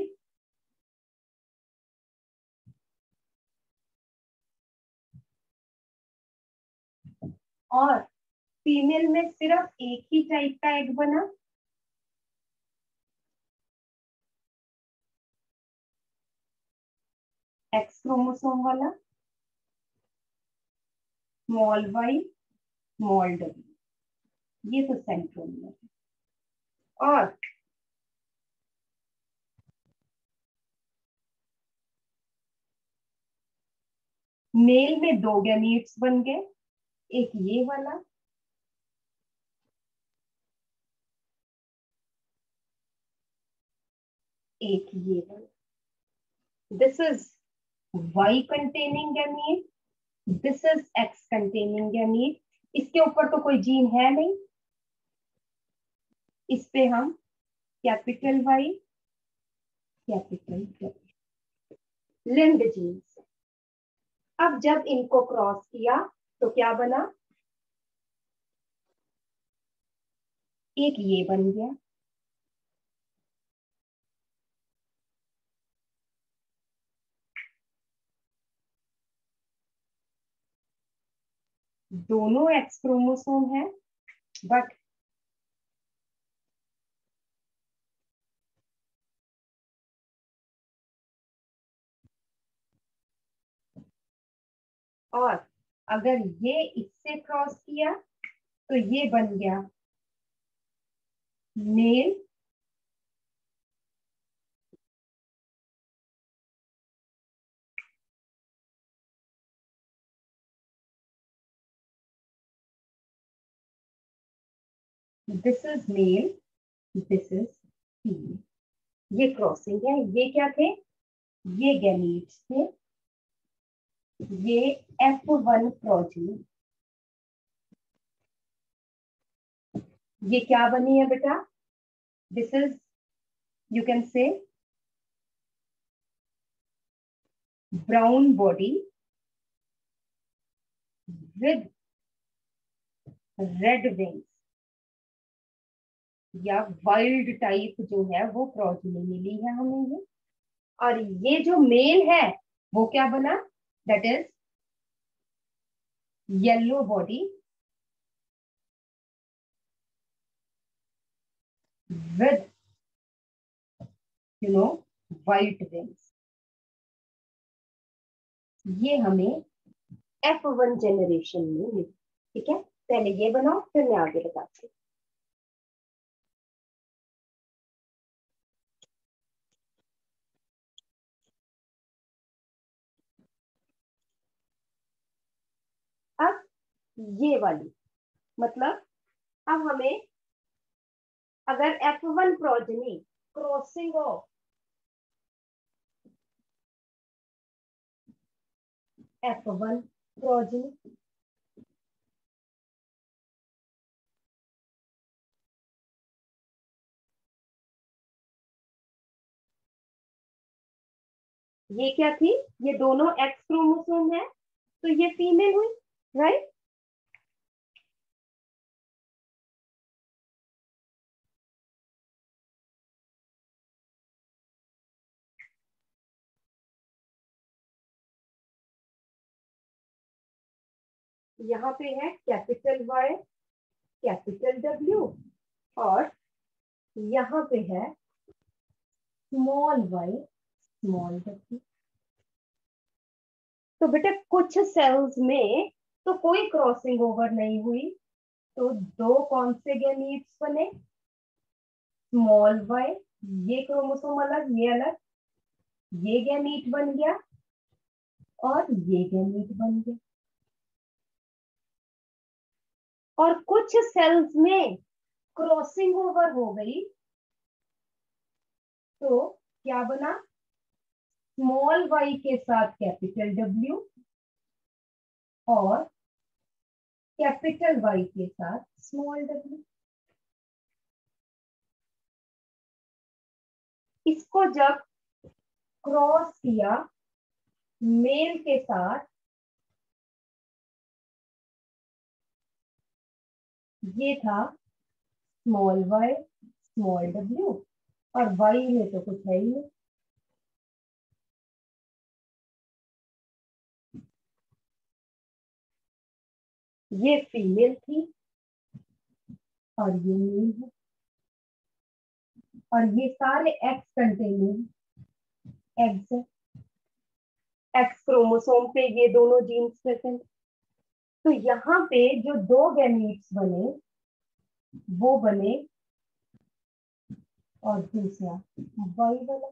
और फीमेल में सिर्फ एक ही टाइप का एग बना, एक्स क्रोमोसोम वाला, स्मॉल वाई स्मॉल डब्ल्यू, ये तो सेंट्रोमियर है। और मेल में दो गैमीट्स बन गए, एक ये वाला एक ये वाला। This is Y containing gamete, this is X containing gamete. इसके ऊपर तो कोई जीन है नहीं, इस पे हम capital Y capital W linked genes. अब जब इनको क्रॉस किया तो क्या बना, एक ये बन गया, दोनों एक्स क्रोमोसोम है, बट और अगर ये इससे क्रॉस किया तो ये बन गया male this is male this is female, ये क्रॉसिंग है। ये क्या थे, ये गैमीट्स थे, ये F1 प्रोजेनी। ये क्या बनी है बेटा, this is you can say brown body with red wings, या वाइल्ड टाइप जो है वो प्रोजेनी मिली है हमें ये। और ये जो मेल है वो क्या बना, that is yellow body with white wings. ये हमें F1 जनरेशन में मिली, ठीक है। पहले ये बनाओ फिर मैं आगे बताती हूँ। ये वाली, मतलब अब हमें अगर F1 progeny crossing of F1 progeny ये क्या थी, ये दोनों एक्स क्रोमोसोम है तो ये फीमेल हुई, राइट। यहाँ पे है कैपिटल वाई कैपिटल डब्ल्यू और यहाँ पे है स्मॉल वाई स्मॉल डब्ल्यू। तो बेटा कुछ सेल्स में तो कोई क्रॉसिंग ओवर नहीं हुई, तो दो कौन से गैमीट्स बने, स्मॉल वाई, ये क्रोमोसोम अलग ये अलग, ये गैमीट बन गया और ये गैमीट बन गया। और कुछ सेल्स में क्रॉसिंग ओवर हो गई तो क्या बना, स्मॉल वाई के साथ कैपिटल डब्ल्यू और कैपिटल वाई के साथ स्मॉल डब्ल्यू। इसको जब क्रॉस किया मेल के साथ, ये था स्मॉल वाई स्मॉल डब्ल्यू और वाई में तो कुछ है ही नहीं। ये फीमेल थी और ये मेल है और ये सारे एक्स कंटेनिंग एग्स है। एक्स क्रोमोसोम पे ये दोनों जीन्स प्रेजेंट। तो यहाँ पे जो दो गैमीट्स बने वो बने और दूसरा वाई वाला,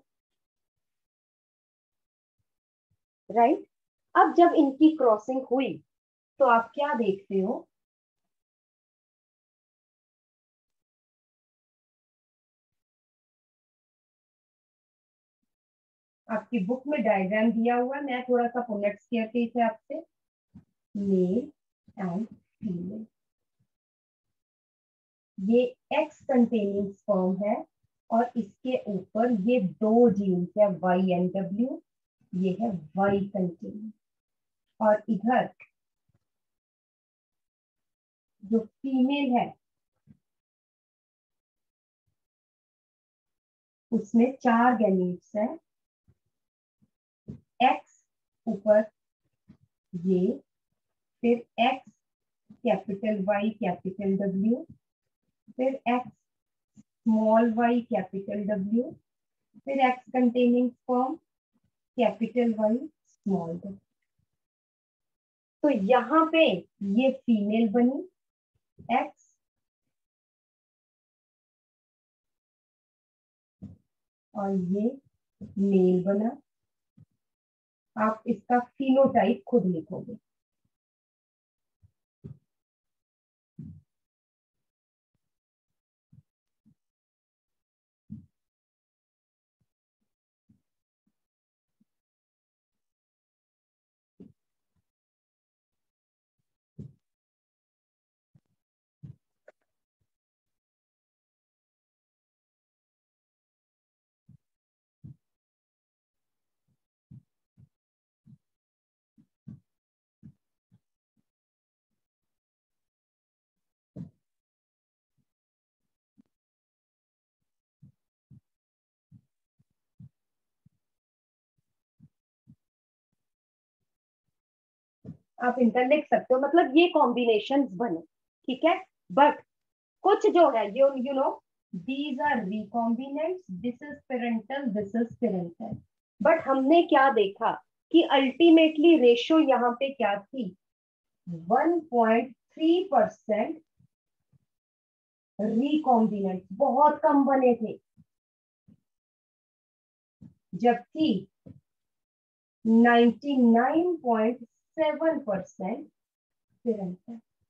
राइट। अब जब इनकी क्रॉसिंग हुई तो आप क्या देखते हो, आपकी बुक में डायग्राम दिया हुआ है, मैं थोड़ा सा पुनेट्स कहती थे आपसे, मेल एंड फीमेल। ये एक्स कंटेनिंग स्पर्म है और इसके ऊपर ये दो जीन्स है वाई एंड डब्ल्यू, ये है वाई कंटेनिंग। और इधर जो फीमेल है उसमें चार गैमीट्स है, एक्स ऊपर ये, फिर X capital Y capital W, फिर X small Y capital W, फिर X containing sperm capital Y small W. तो यहाँ पे ये फीमेल बनी एक्स और ये मेल बना। आप इसका फिनोटाइप खुद लिखोगे। आप इंटर लिख सकते हो, मतलब ये कॉम्बिनेशंस बने, ठीक है। बट कुछ जो है you know these are recombinants, this is parental this is parental. But हमने क्या देखा कि अल्टीमेटली रेशियो यहाँ पे क्या थी, 1.3% रिकॉम्बिनेंट, बहुत कम बने थे, जबकि 99.7% पेरेंटल।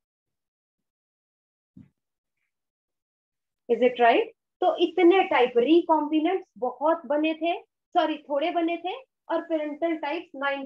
Is it right? तो इतने टाइप रिकॉम्बिनेंट्स बहुत बने थे, सॉरी थोड़े बने थे, और पेरेंटल टाइप्स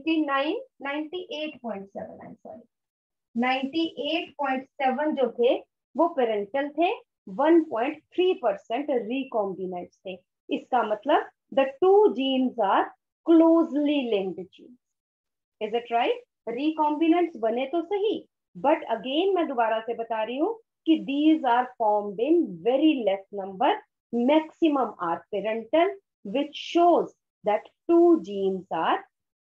98.7 जो थे वो पेरेंटल थे, 1.3% रिकॉम्बिनेंट्स थे। इसका मतलब the two genes are closely linked genes, is it right? Recombinants बने तो सही, बट अगेन मैं दोबारा से बता रही हूँ कि these are formed in very less number, maximum are parental, which shows that two genes are,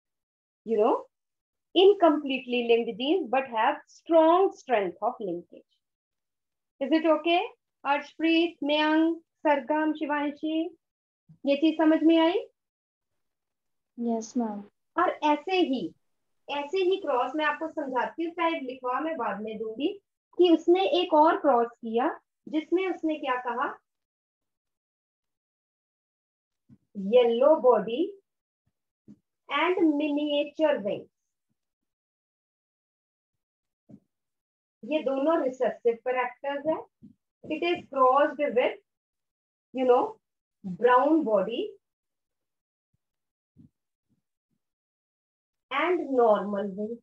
incompletely linked genes but have strong strength of linkage. Is it okay? Arshpreet, Mayank, Sargam, Shivanshi, ये चीज समझ में आई? Yes, ma'am. और ऐसे ही cross मैं आपको समझाती हूँ, शायद लिखवा मैं बाद में दूंगी, कि उसने एक और क्रॉस किया जिसमें उसने क्या कहा, yellow body and miniature wings, ये दोनों रिसेसिव कैरेक्टर्स है। It is crossed with brown body and normal wings.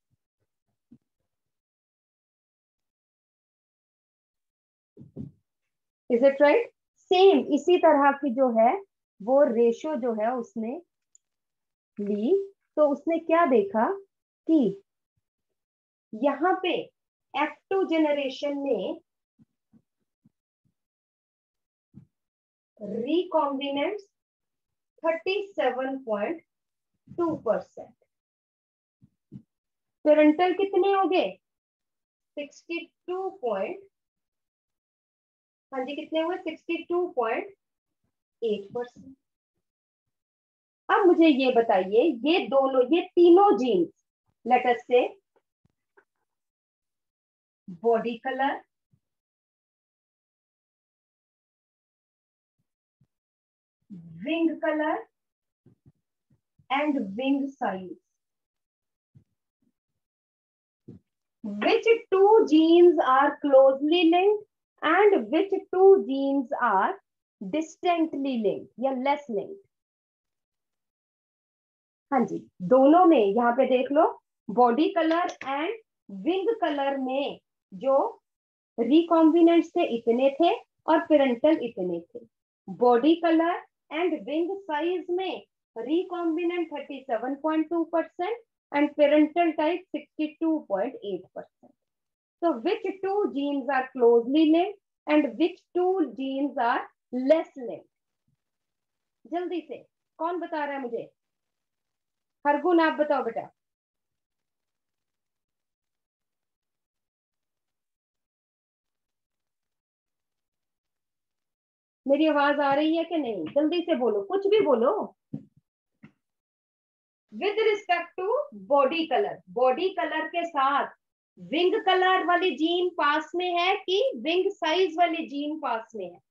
Is it right? Same इसी तरह की जो है वो रेशो जो है उसने ली, तो उसने क्या देखा कि यहाँ पे F2 जनरेशन में रिकॉम्बिनेंट्स 37.2%, पेरेंटल कितने हो गए? 62. हाँ जी, कितने हुए? 62.8%। अब मुझे ये बताइए, ये तीनों jeans, let us say body colour, wing colour and wing size, which two genes are closely linked and which two genes are distantly linked या less linked? हाँ जी, दोनों में यहाँ पे देख लो, body colour and wing colour में जो रिकॉम्बिनेंट्स थे इतने थे और पेरेंटल इतने थे। Body colour and wing size में recombinant 37.2% and parental type 62.8%. So which two genes are closely linked and which two genes are less linked? जल्दी से कौन बता रहा है मुझे? हरगुन आप बताओ बेटा। मेरी आवाज आ रही है कि नहीं? जल्दी से बोलो, कुछ भी बोलो। With respect to body colour के साथ विंग कलर वाली जीन पास में है कि विंग साइज वाली जीन पास में है?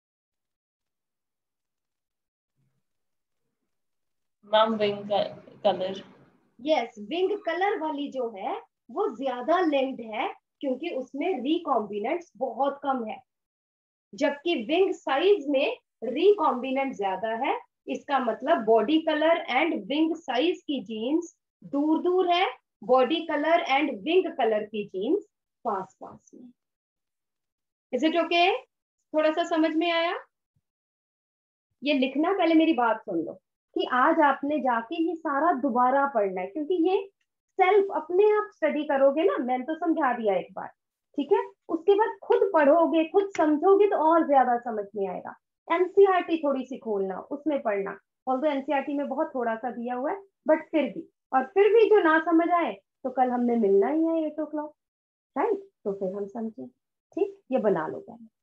Ma'am wing colour. Yes, wing colour वाली जो है वो ज्यादा लिंक्ड है क्योंकि उसमें रिकॉम्बिनेंट्स बहुत कम है, जबकि विंग साइज में रिकॉम्बिनेंट ज्यादा है। इसका मतलब body colour and wing size की जीन्स दूर दूर है, body colour and wing colour की जीन्स पास पास में। Is it okay? थोड़ा सा समझ में आया? ये लिखना, पहले मेरी बात सुन लो कि आज आपने जाके ये सारा दोबारा पढ़ना है, क्योंकि ये सेल्फ अपने आप स्टडी करोगे ना, मैंने तो समझा दिया एक बार, ठीक है? उसके बाद खुद पढ़ोगे, खुद समझोगे तो और ज्यादा समझ में आएगा। एनसीईआरटी थोड़ी सी खोलना, उसमें पढ़ना, ऑल्दो एनसीईआरटी में बहुत थोड़ा सा दिया हुआ है, बट फिर भी, और फिर भी जो ना समझ आए तो कल हमने मिलना ही है 8 o'clock, राइट? तो फिर हम समझे, ठीक? ये बना लो पहले।